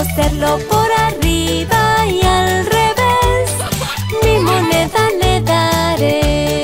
Speaker 3: coserlo por arriba y al revés. Mi moneda le daré.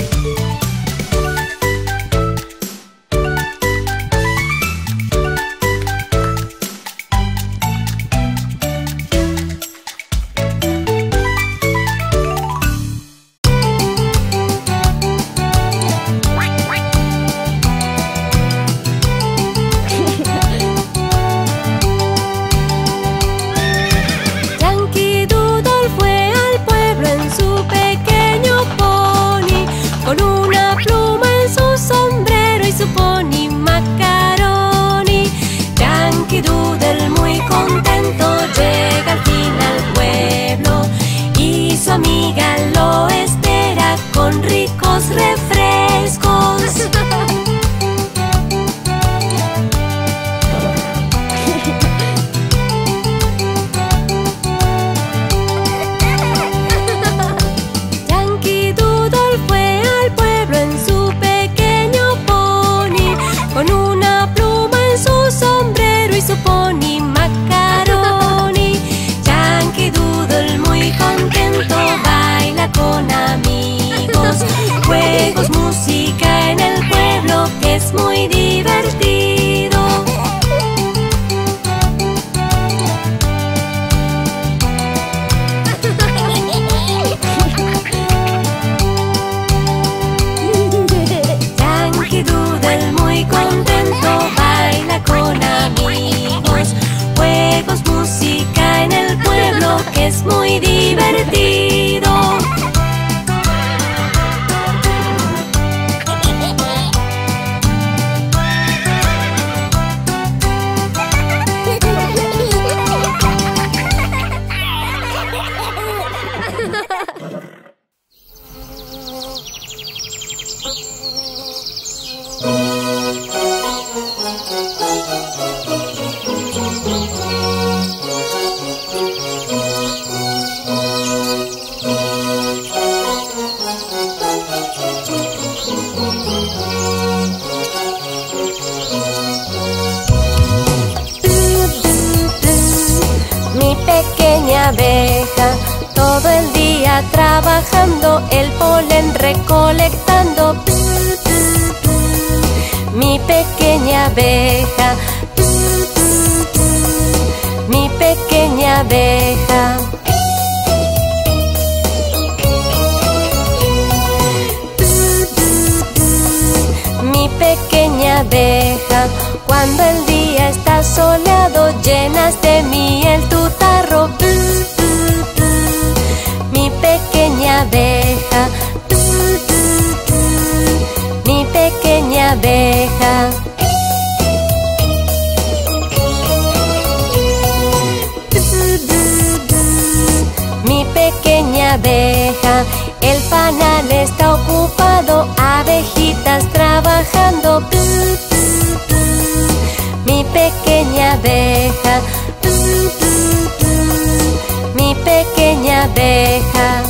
Speaker 2: Amiga lo espera con ricos refrescos. Yankee Doodle fue al pueblo en su pequeño pony, con una pluma en su sombrero y su pony macaroni. Yankee Doodle muy contento baila con amigos, juegos, música en el pueblo que es muy divertido. Yankee Doodle muy contento baila con amigos, juegos, música en el pueblo que es muy divertido. Mi pequeña abeja, todo el día trabajando, el polen recolectando. Mi pequeña abeja, mi pequeña abeja. Mi pequeña abeja, cuando el día está soleado, llenas de miel tu tarro. Mi pequeña abeja, mi pequeña abeja. Mi pequeña abeja, el panal está ocupado, abejitas trabajando. Mi pequeña abeja, mi pequeña abeja.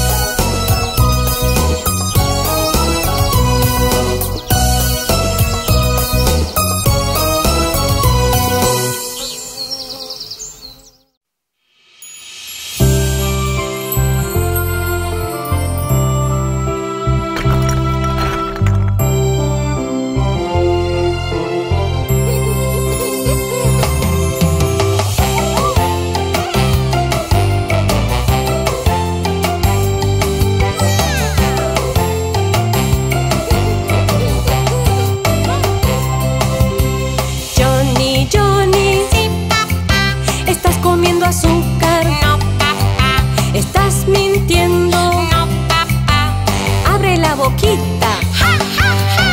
Speaker 2: Azúcar. No, papá. Estás mintiendo. No, papá. Abre la boquita. Ja, ja, ja.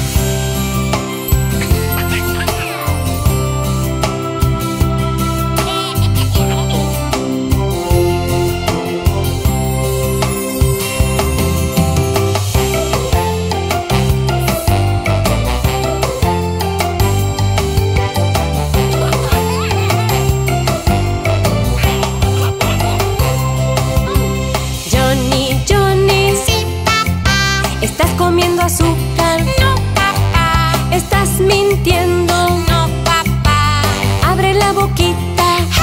Speaker 2: Azúcar. No, papá. Estás mintiendo. No, papá. Abre la boquita.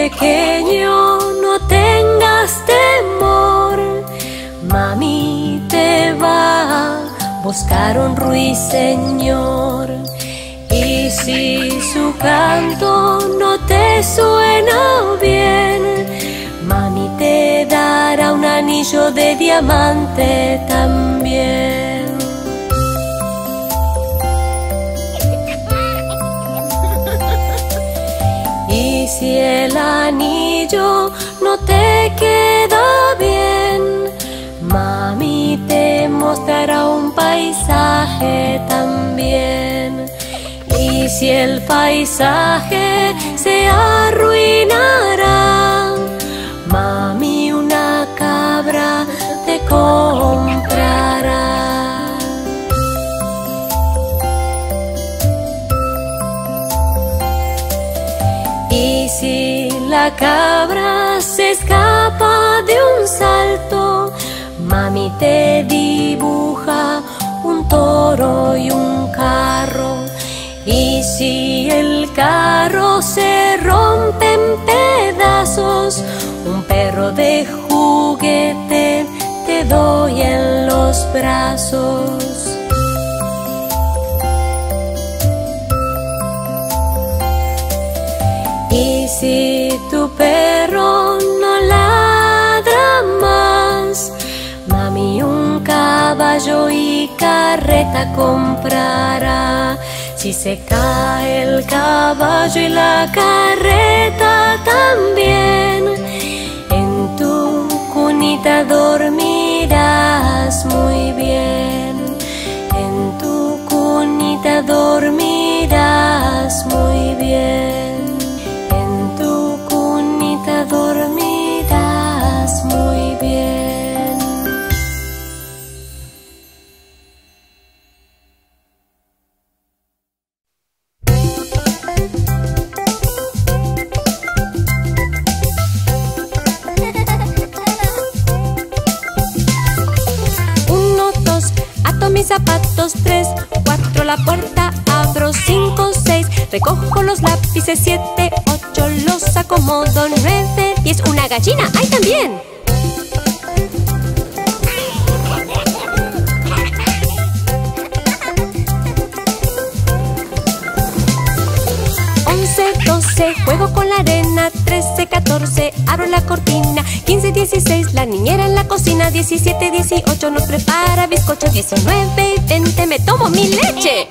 Speaker 3: pequeño, no tengas temor. Mami te va a buscar un ruiseñor. Y si su canto no te suena bien, mami te dará un anillo de diamante también. Y si el anillo no te queda bien, mami te mostrará un paisaje también. Y si el paisaje se arruinará, mami una cabra te comprará. Y si la cabra se escapa de un salto, mami te dibuja un toro y un carro. Y si el carro se rompe en pedazos, un perro de juguete te doy en los brazos. Y si tu perro no ladra más, mami un caballo y carreta comprará. Si se cae el caballo y la carreta también, en tu cunita dormirás muy bien. En tu cunita dormirás muy bien. En tu cunita dormirás muy bien. Mis zapatos, tres, cuatro, la puerta abro, cinco, seis, recojo los lápices, siete, ocho, los acomodo, nueve, diez, una gallina, ¡ay también! once, doce, juego con la arena, trece, catorce, abro la cortina, quince, dieciséis, la niñera en la cocina, diecisiete, dieciocho, nos prepara bizcochos, diecinueve y veinte, me tomo mi leche.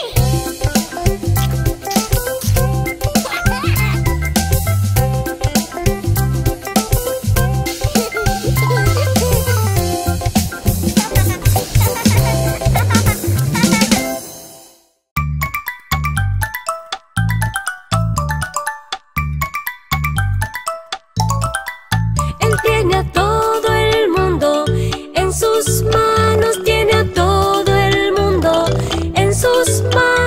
Speaker 3: Tiene a todo el mundo en sus manos, tiene a todo el mundo en sus manos.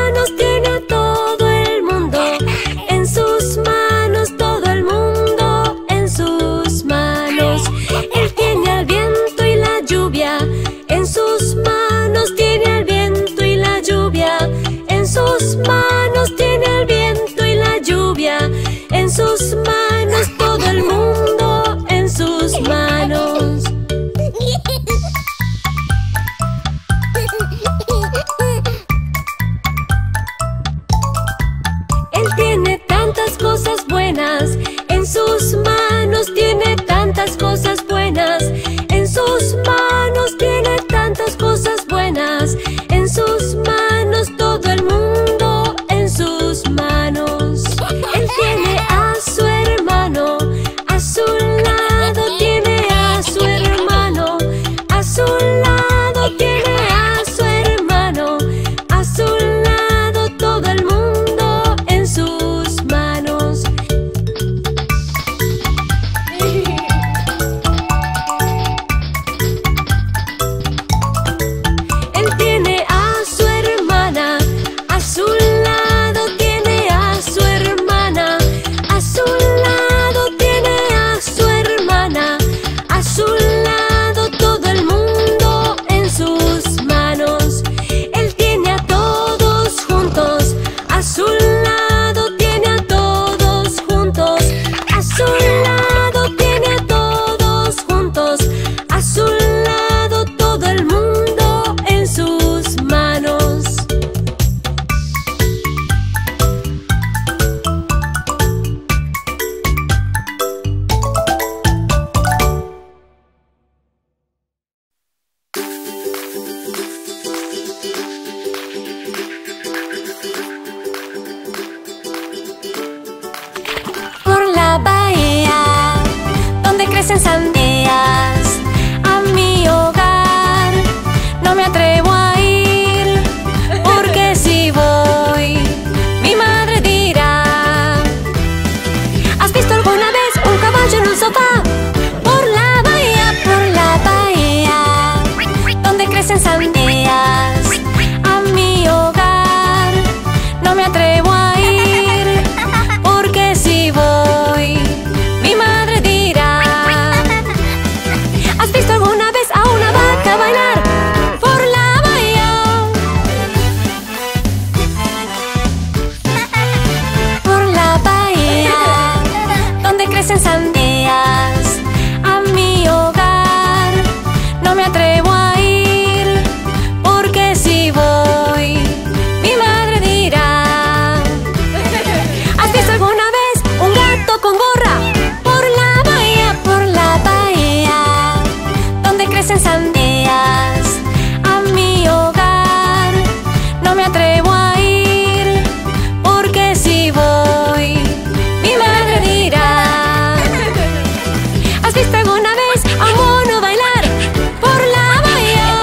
Speaker 3: crecen sandías. A mi hogar no me atrevo a ir, porque si voy, mi madre dirá: ¿has visto alguna vez un gato con gorra? Por la bahía, por la bahía, donde crecen sandías. A mi hogar no me atrevo a ir, porque si voy, mi madre dirá: ¿has visto alguna vez a un mono bailar por la bahía?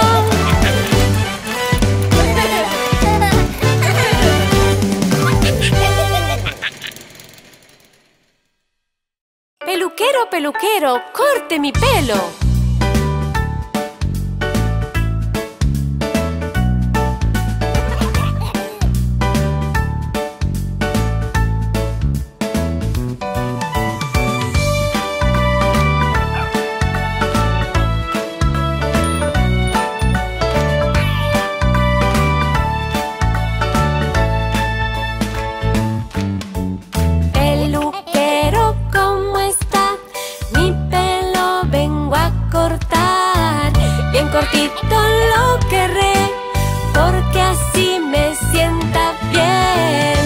Speaker 3: Peluquero, peluquero, corte mi pelo. Peluquero, ¿cómo está? Mi pelo vengo a cortar. Bien cortito lo querré, porque así me sienta bien.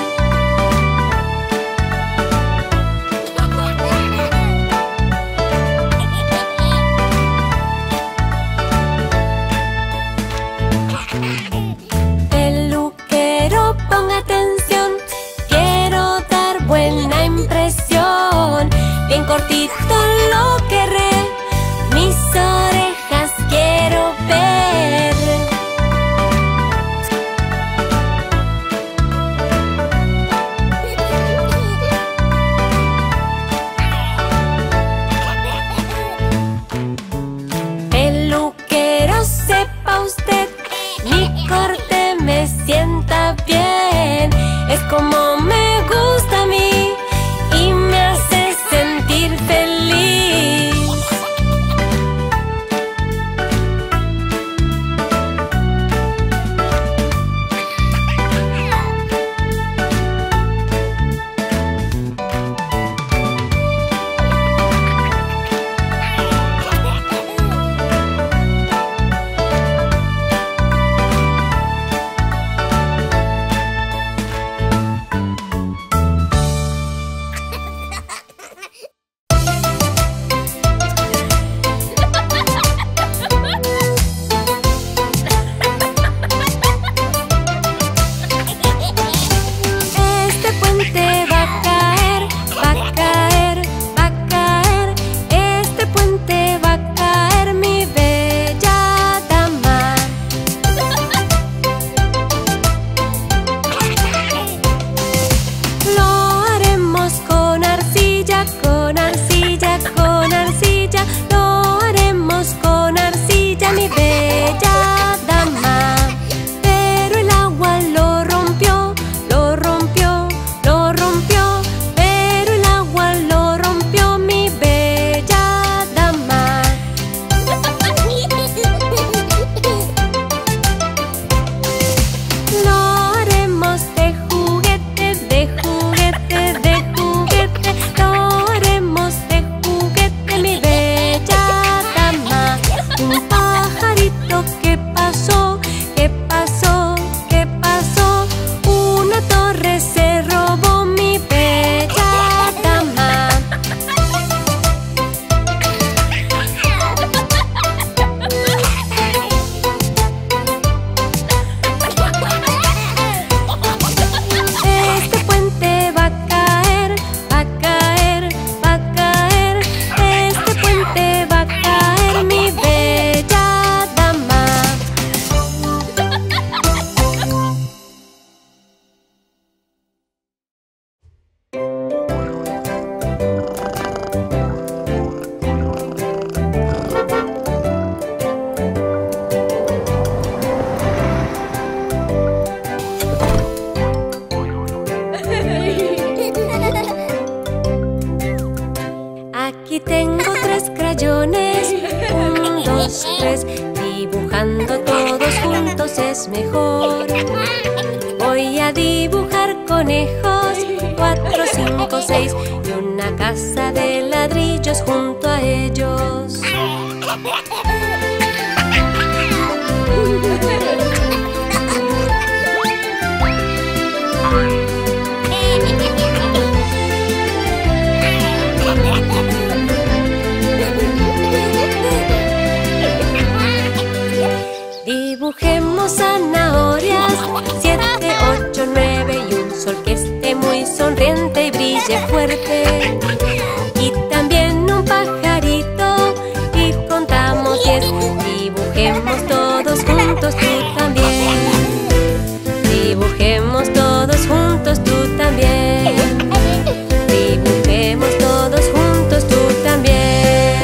Speaker 3: Peluquero, ponga atención, quiero dar buena impresión. Bien cortito lo querré, mis orejas quiero ver. Peluquero, sepa usted, mi corte me sienta bien. Es como me gusta a mí y me hace sentir feliz. Este puente va a caer, va a caer, va a caer. Este puente va a caer, mi bella dama. Lo haremos con arcilla, con arcilla, con arcilla. Lo haremos con arcilla, mi bella dama. Pero el agua lo rompió, lo rompió, lo rompió. Pero el agua lo rompió, mi bella dama. Lo haremos de juguete, de juguete, de juguete. Lo haremos de juguete, mi bella dama. Un pajarito que pasó, que pasó, que pasó. Una torre se robó, mi bella dama. Este puente va a caer, va a caer, va a caer. Este puente va a caer, mi bella dama. Aquí tengo tres crayones, un, dos, tres. Dibujando todos juntos es mejor. Voy a dibujar con conejos, cuatro, cinco, seis, y una casa de ladrillos junto a ellos. Dibujemos zanahorias, siete, ocho, nueve, y un sol que esté muy sonriente y brille fuerte. Y también un pajarito, y contamos diez. Dibujemos todos juntos, tú también. Dibujemos todos juntos, tú también. Dibujemos todos juntos, tú también.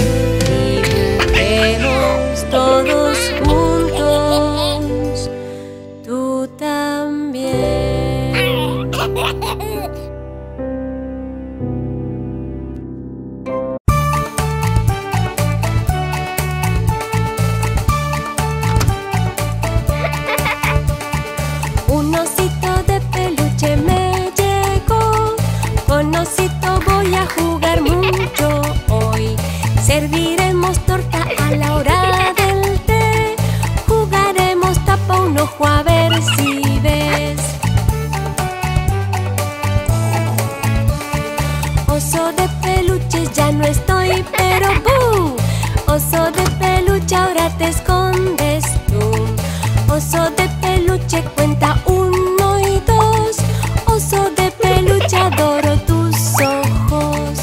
Speaker 3: Dibujemos todos juntos, tú también. Un osito de peluche me llegó. Con osito voy a jugar mucho hoy. Serviremos torta a la hora del té. Jugaremos tapa un ojo a ver si ves. Oso de peluche, ya no estoy, pero ¡bú! Oso de peluche, ahora te escondes tú. Oso de peluche, cuenta uno y dos. Oso de peluche, adoro tus ojos.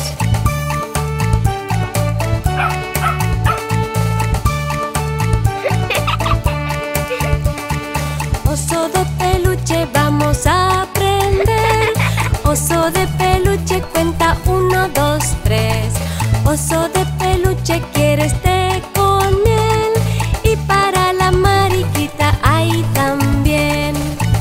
Speaker 3: Oso de peluche, vamos a aprender. Oso de peluche, cuenta uno, dos, tres. Oso de peluche, ¿quieres té con miel? Y para la mariquita hay también.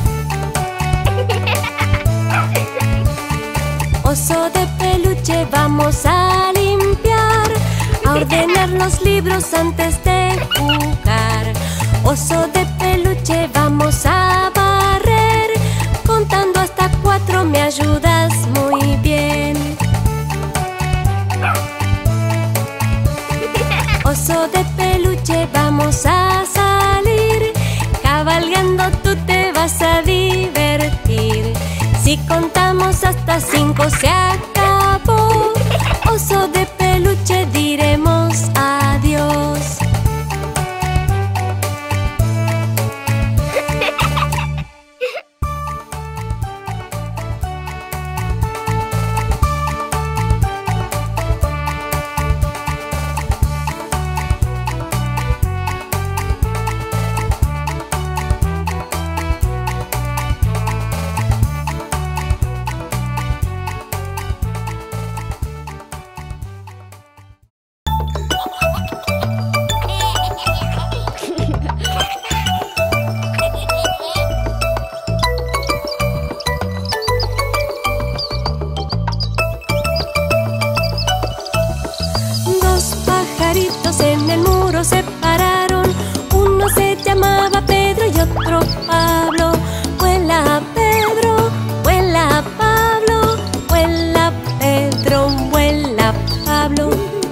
Speaker 3: Oso de peluche, vamos a limpiar, a ordenar los libros antes de jugar. Oso de peluche, vamos a barrer. Contando hasta cuatro me ayudas muy bien. Oso de peluche, vamos a salir. Cabalgando tú te vas a divertir. Si contamos hasta cinco se acabó. Oso de peluche, diremos adiós. En el muro se pararon. Uno se llamaba Pedro y otro Pablo. Vuela Pedro, vuela Pablo. Vuela Pedro, vuela Pablo.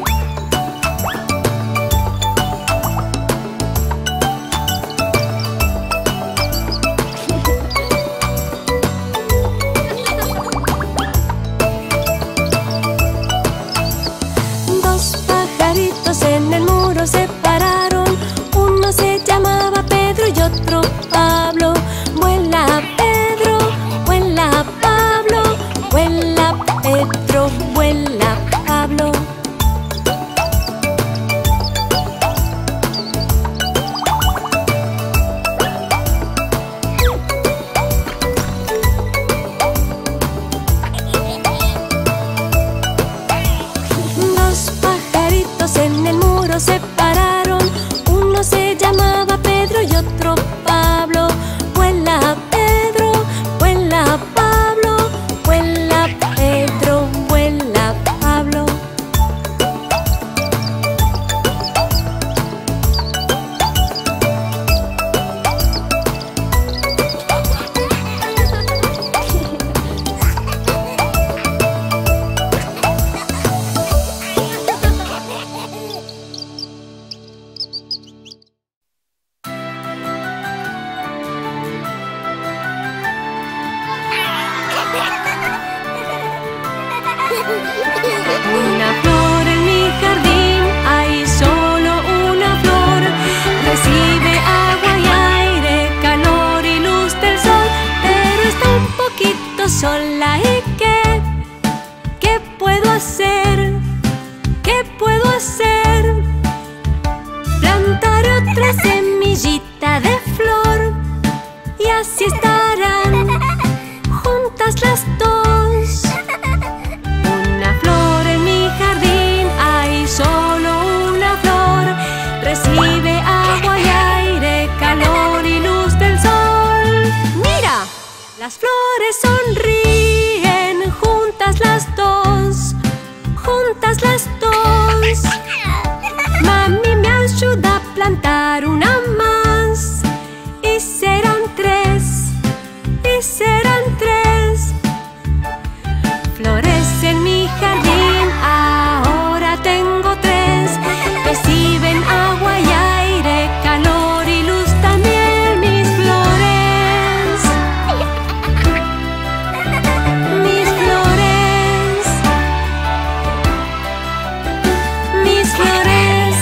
Speaker 3: Dos pajaritos en el muro se pararon. Uno se llamaba Pedro y otro Pablo. Vuela Pedro, vuela Pablo. Vuela Pedro, vuela Pablo. Dos pajaritos en el muro se pararon. Las flores sonríen, juntas las dos, juntas las dos. Mami me ayuda a plantar una más, y serán tres, y serán tres. Flores en mi jardín, ahora tengo tres. Reciben agua y aire, calor y luz también mis flores. Mis flores, mis flores.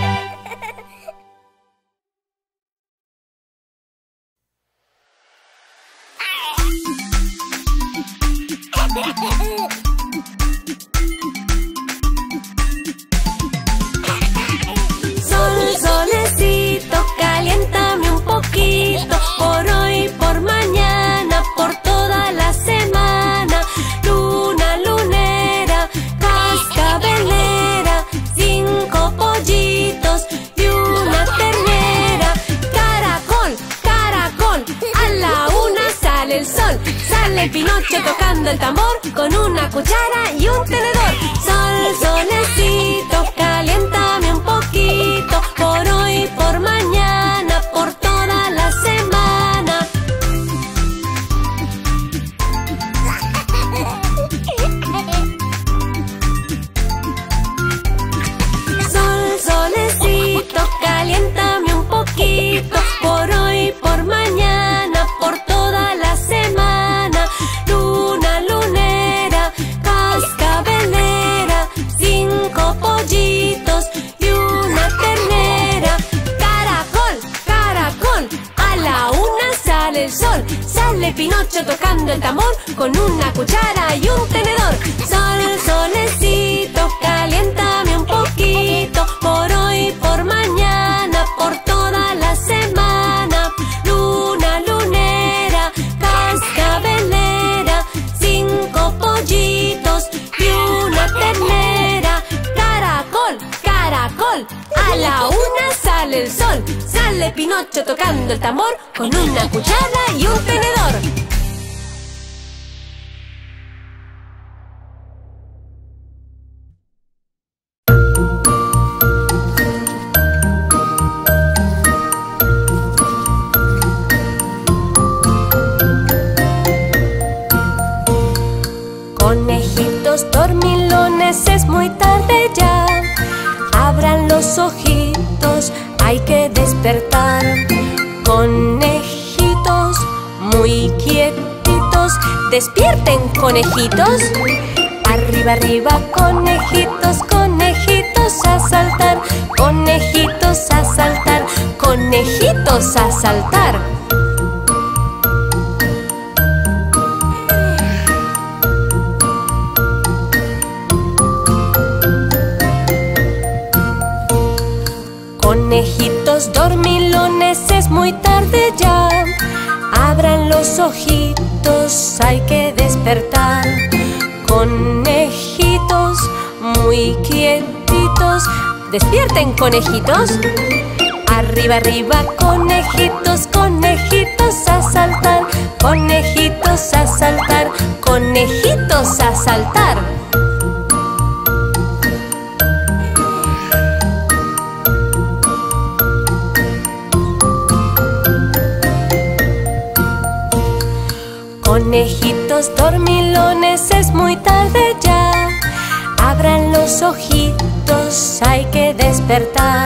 Speaker 3: Sol, solecito, caliéntame un poquito, por hoy, por mañana, por toda la semana. Luna, lunera, cascabelera, cinco pollitos y una ternera. Caracol, caracol, a la una sale el sol. Sale Pinocho tocando el tambor con una cuchara y un tenedor. Sol, solecito, caliéntame un poquito, por hoy, por mañana, por toda la semana. Sol, solecito, caliéntame un poquito, por hoy, por mañana, por toda la semana. Luna, lunera, cascabelera, cinco pollitos y una ternera. Caracol, caracol, a la una sale el sol. Sale Pinocho tocando el tambor con una cuchara y un tenedor. Sol, solecito, caliéntame un poquito, por hoy, por mañana, por toda la semana. Luna, lunera, cascabelera, cinco pollitos y una ternera. Caracol, caracol, a la una sale el sol. Sale Pinocho tocando el tambor con una cuchara y un tenedor. Conejitos dormilones, es muy tarde ya. Abran los ojitos, hay que despertar. Conejitos muy quietitos, despierten, conejitos. Arriba, arriba, conejitos, conejitos a saltar. Conejitos a saltar, conejitos a saltar. Conejitos dormilones, es muy tarde ya. Abran los ojitos, hay que despertar. Conejitos muy quietitos, despierten, conejitos. Arriba, arriba, conejitos, conejitos a saltar. Conejitos a saltar, conejitos a saltar. Conejitos dormilones, es muy tarde ya. Abran los ojitos, hay que despertar.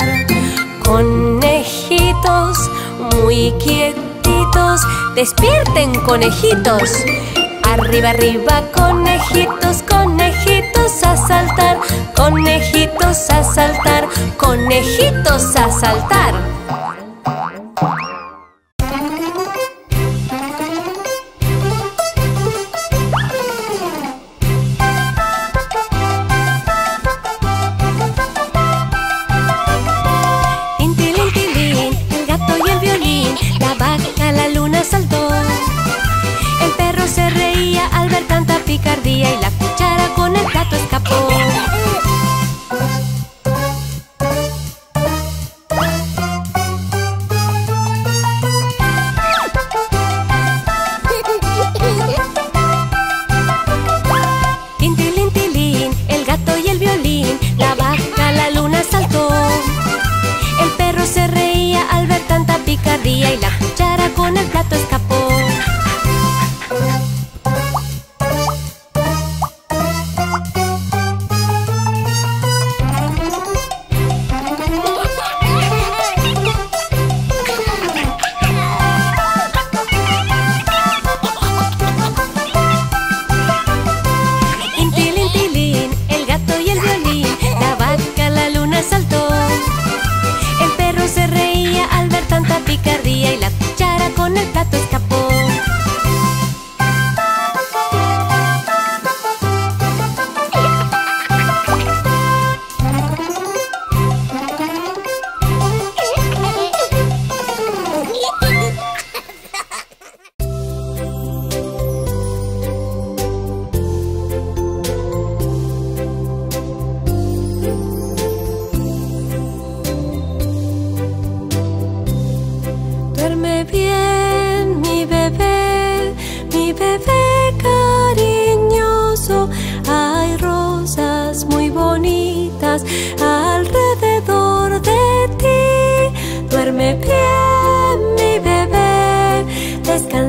Speaker 3: Conejitos muy quietitos, despierten, conejitos. Arriba, arriba, conejitos, conejitos a saltar. Conejitos a saltar, conejitos a saltar. Picardía y la cuchara con el plato escapó.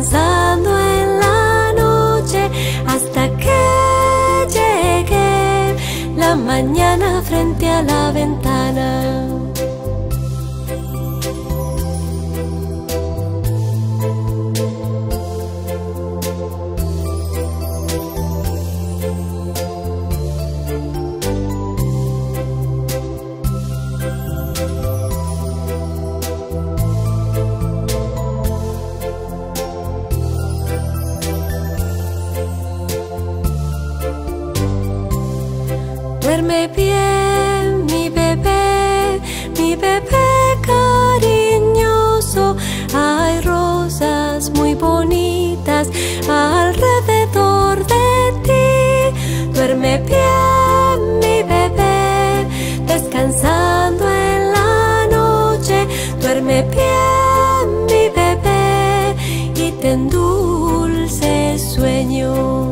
Speaker 3: descansando en la noche hasta que llegue la mañana frente a la ventana. Duerme bien, mi bebé, mi bebé cariñoso. Hay rosas muy bonitas alrededor de ti. Duerme bien, mi bebé, descansando en la noche. Duerme bien, mi bebé, y ten dulces sueños.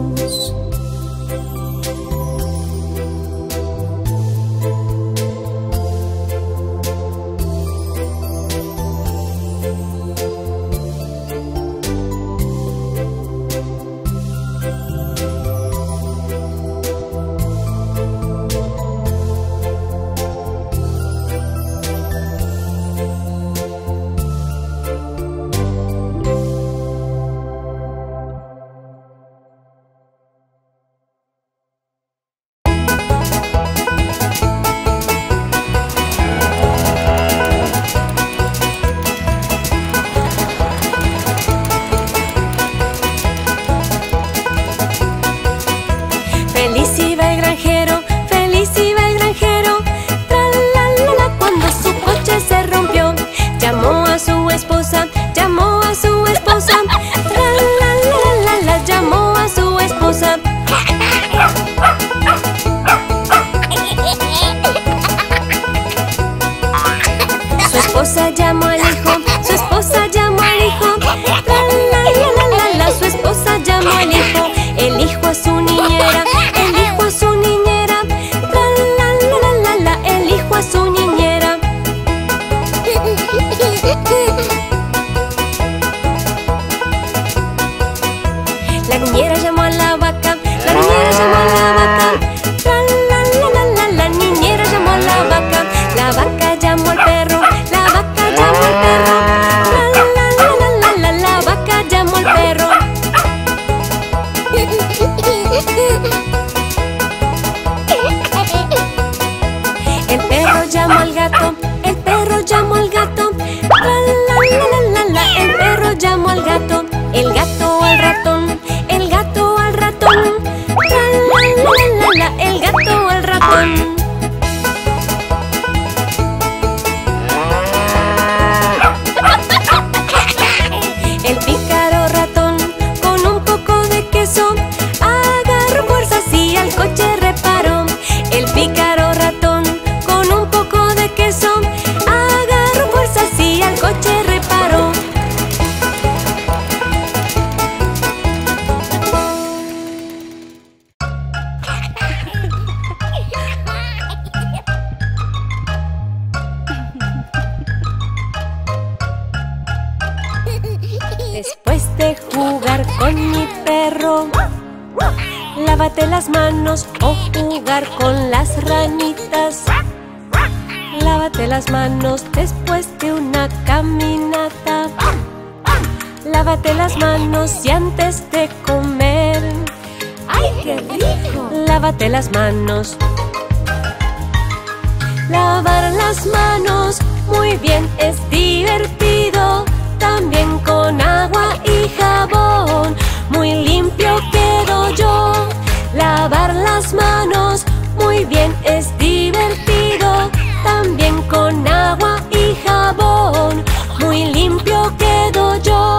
Speaker 2: Lávate las manos o jugar con las ranitas. Lávate las manos después de una caminata. Lávate las manos y antes de comer.
Speaker 3: ¡Ay, qué rico!
Speaker 2: Lávate las manos. Lavar las manos muy bien es divertido. También con agua y jabón. Muy limpio quedo yo. Lavar las manos muy bien es divertido. También con agua y jabón. Muy limpio quedo yo.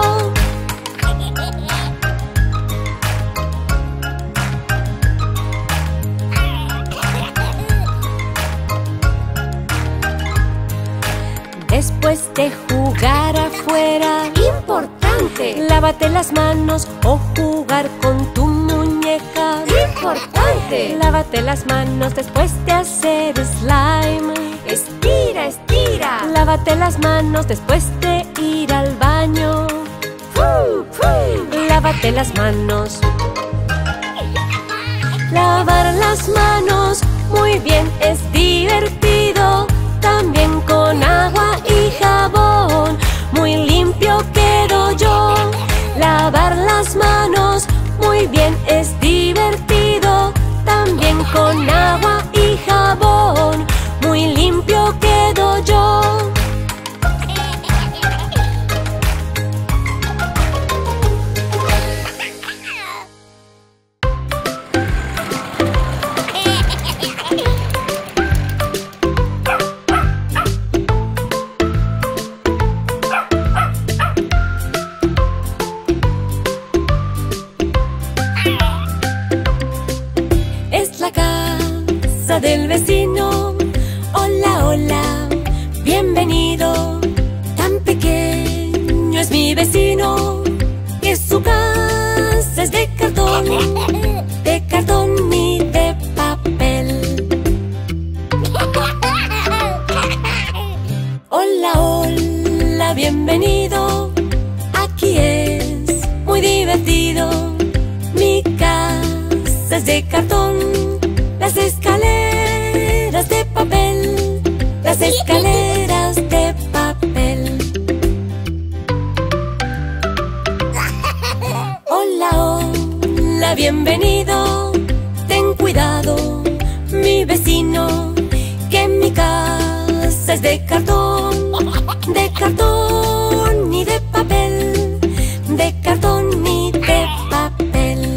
Speaker 2: Después de jugar afuera,
Speaker 3: ¡importante!
Speaker 2: lávate las manos o jugar con tu muñeca.
Speaker 3: ¡Importante!
Speaker 2: Lávate las manos después de hacer slime.
Speaker 3: ¡Estira, estira!
Speaker 2: Lávate las manos después de ir al baño.
Speaker 3: ¡Fu, fu! lávate las manos. Lavar las manos muy bien es divertido, también con agua y jabón, muy limpio quedo yo. Lavar las manos muy bien es divertido, también con agua y jabón, muy limpio quedo yo. Del vecino, hola, hola, bienvenido. Tan pequeño es mi vecino que su casa es de cartón, de cartón y de papel. Hola, hola, bienvenido. Aquí es muy divertido. Mi casa es de cartón. Las escaleras de papel, las escaleras de papel. Hola, hola, bienvenido. Ten cuidado, mi vecino, que mi casa es de cartón, de cartón y de papel, de cartón y de papel.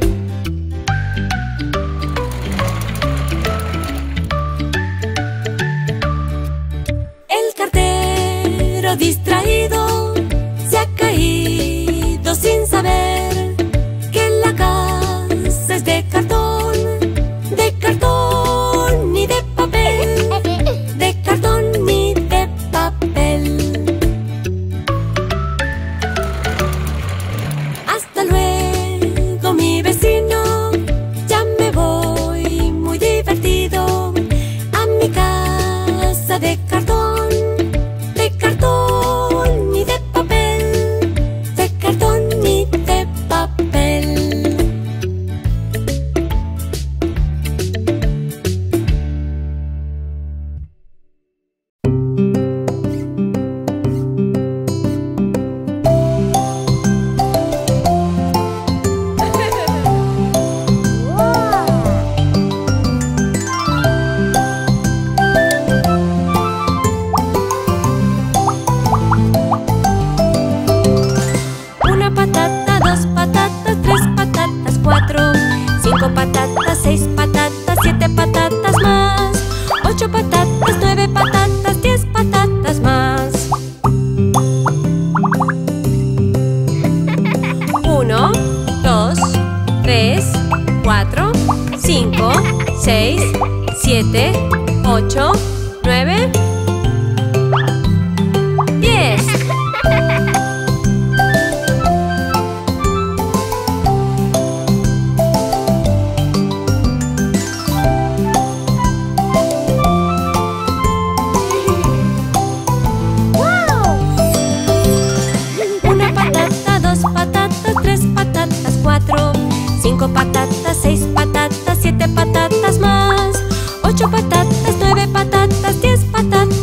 Speaker 3: Distraído, se ha caído sin saber que la casa es de cartón, de cartón y de papel, de cartón y de papel. Hasta luego, mi vecino, ya me voy muy divertido a mi casa de cartón. Cartón y de papel, de cartón y de papel. Cinco patatas, seis patatas, siete patatas más. Ocho patatas, nueve patatas, diez patatas más. Uno, dos, tres, cuatro, cinco, seis, siete, ocho, nueve, diez. Cinco patatas, seis patatas, siete patatas más. Ocho patatas, nueve patatas, diez patatas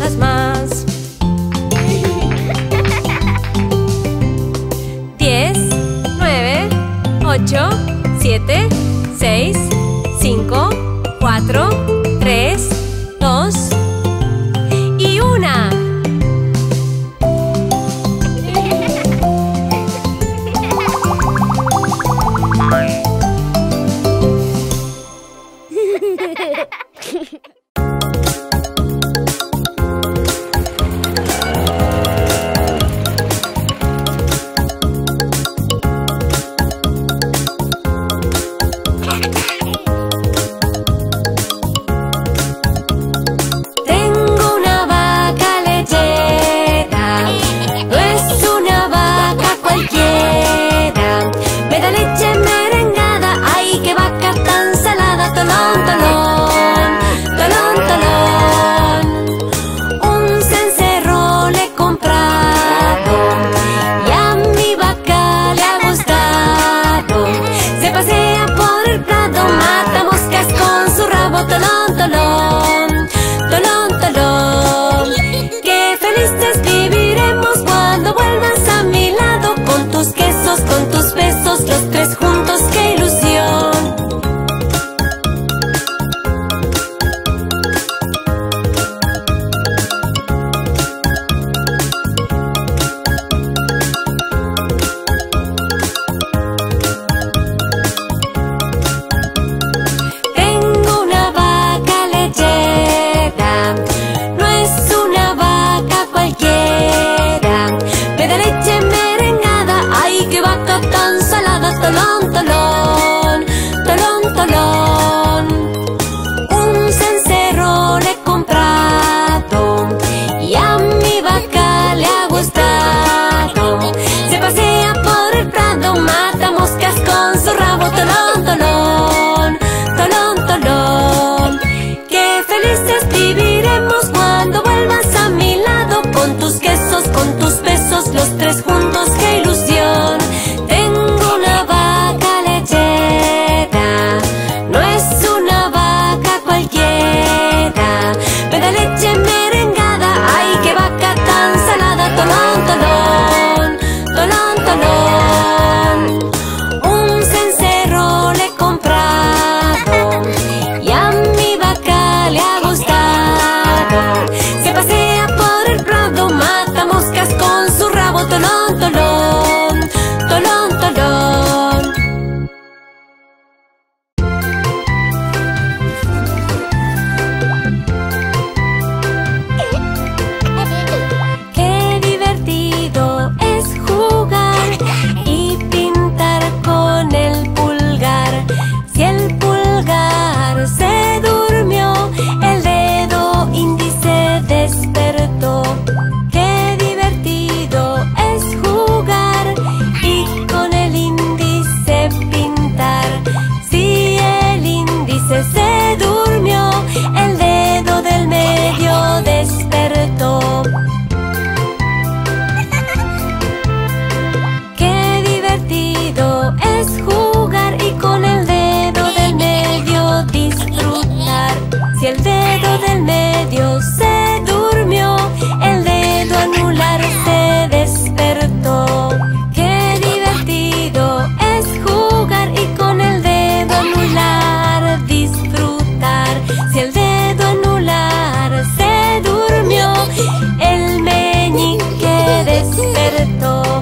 Speaker 3: dedo del medio se durmió, el dedo anular se despertó. Qué divertido es jugar y con el dedo anular disfrutar. Si el dedo anular se durmió, el meñique despertó.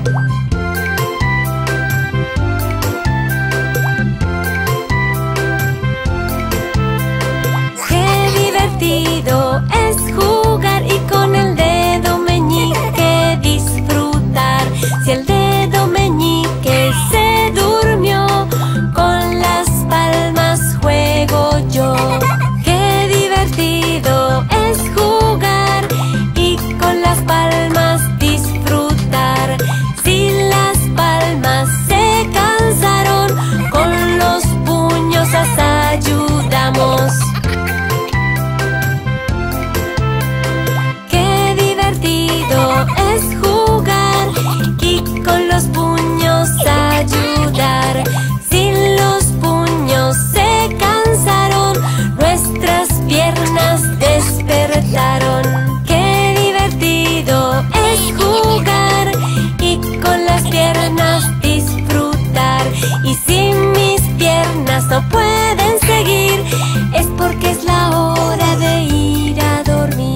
Speaker 3: Es jugar y con el dedo meñique disfrutar. Si el dedo meñique se durmió, con las palmas juego yo. Qué divertido es jugar y con las palmas disfrutar. Si las palmas se cansaron, con los puños las ayudamos. Es jugar y con los puños ayudar. Si los puños se cansaron, nuestras piernas despertaron. Qué divertido es jugar y con las piernas disfrutar. Y si mis piernas no pueden seguir, es porque es la hora de ir a dormir.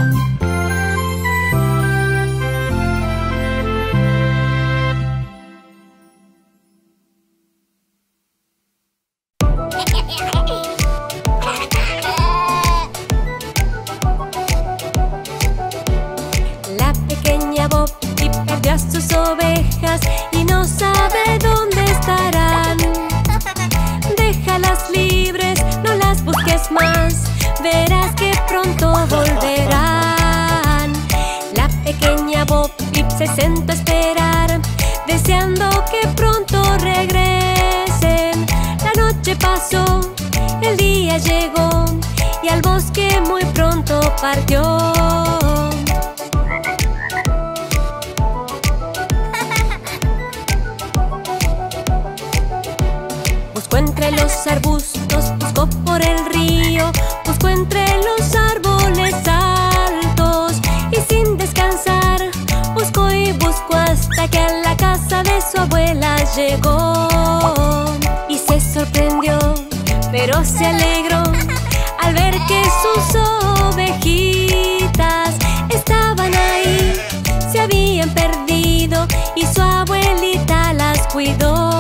Speaker 3: Sus ovejas y no sabe dónde estarán. Déjalas libres, no las busques más, verás que pronto volverán. La pequeña Bo Peep se sentó a esperar, deseando que pronto regresen. La noche pasó, el día llegó y al bosque muy pronto partió. Buscó entre los arbustos, buscó por el río, buscó entre los árboles altos y sin descansar buscó y buscó hasta que a la casa de su abuela llegó. Y se sorprendió, pero se alegró al ver que sus ovejitas estaban ahí, se habían perdido y su abuelita las cuidó.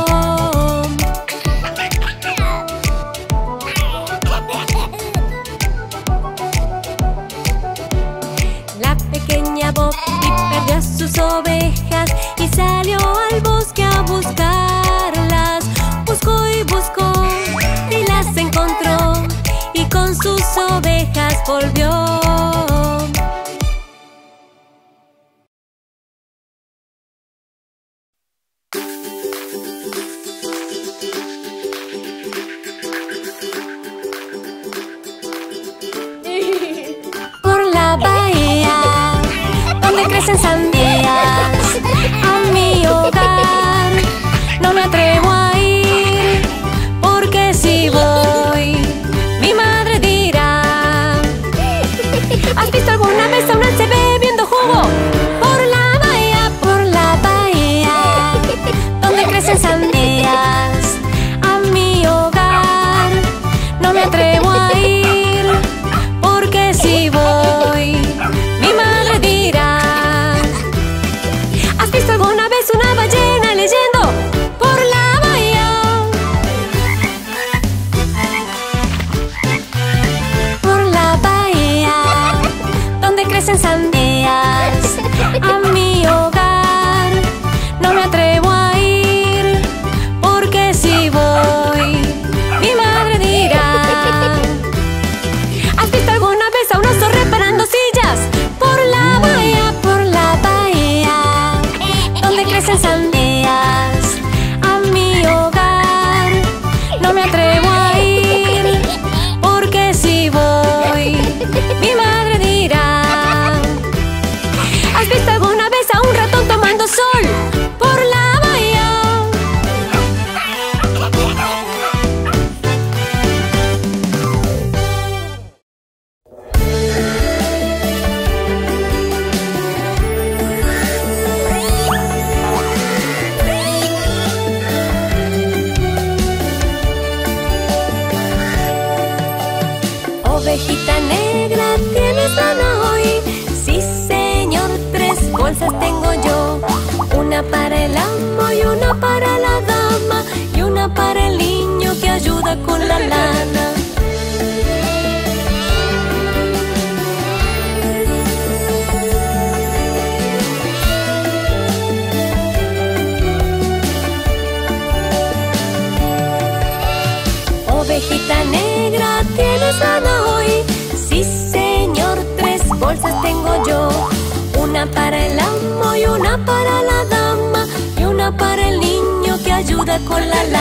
Speaker 3: Bo Peep perdió a sus ovejas y salió al bosque a buscarlas. Buscó y buscó y las encontró y con sus ovejas volvió. Por la bahía donde crecen sandías, a mi hogar no me atrevo a ir, porque si voy, mi madre dirá: ¿has visto alguna vez a un alce bebiendo jugo? Por la bahía, por la bahía, donde crecen sandías, a mi hogar no me atrevo a ir, porque si voy, mi madre dirá: ¿has visto alguna vez una ballena leyendo? Por la bahía. Por la bahía, donde crecen sandías, a mi hogar no me atrevo a ir, porque si voy, mi madre dirá: ¿has visto alguna vez a un oso reparando sillas? Por la bahía, por la bahía, donde crecen sandías, a mi hogar no me atrevo a ir, porque si voy, mi madre dirá:
Speaker 2: bolsas tengo yo. Una para el amo y una para la dama, y una para el niño que ayuda con la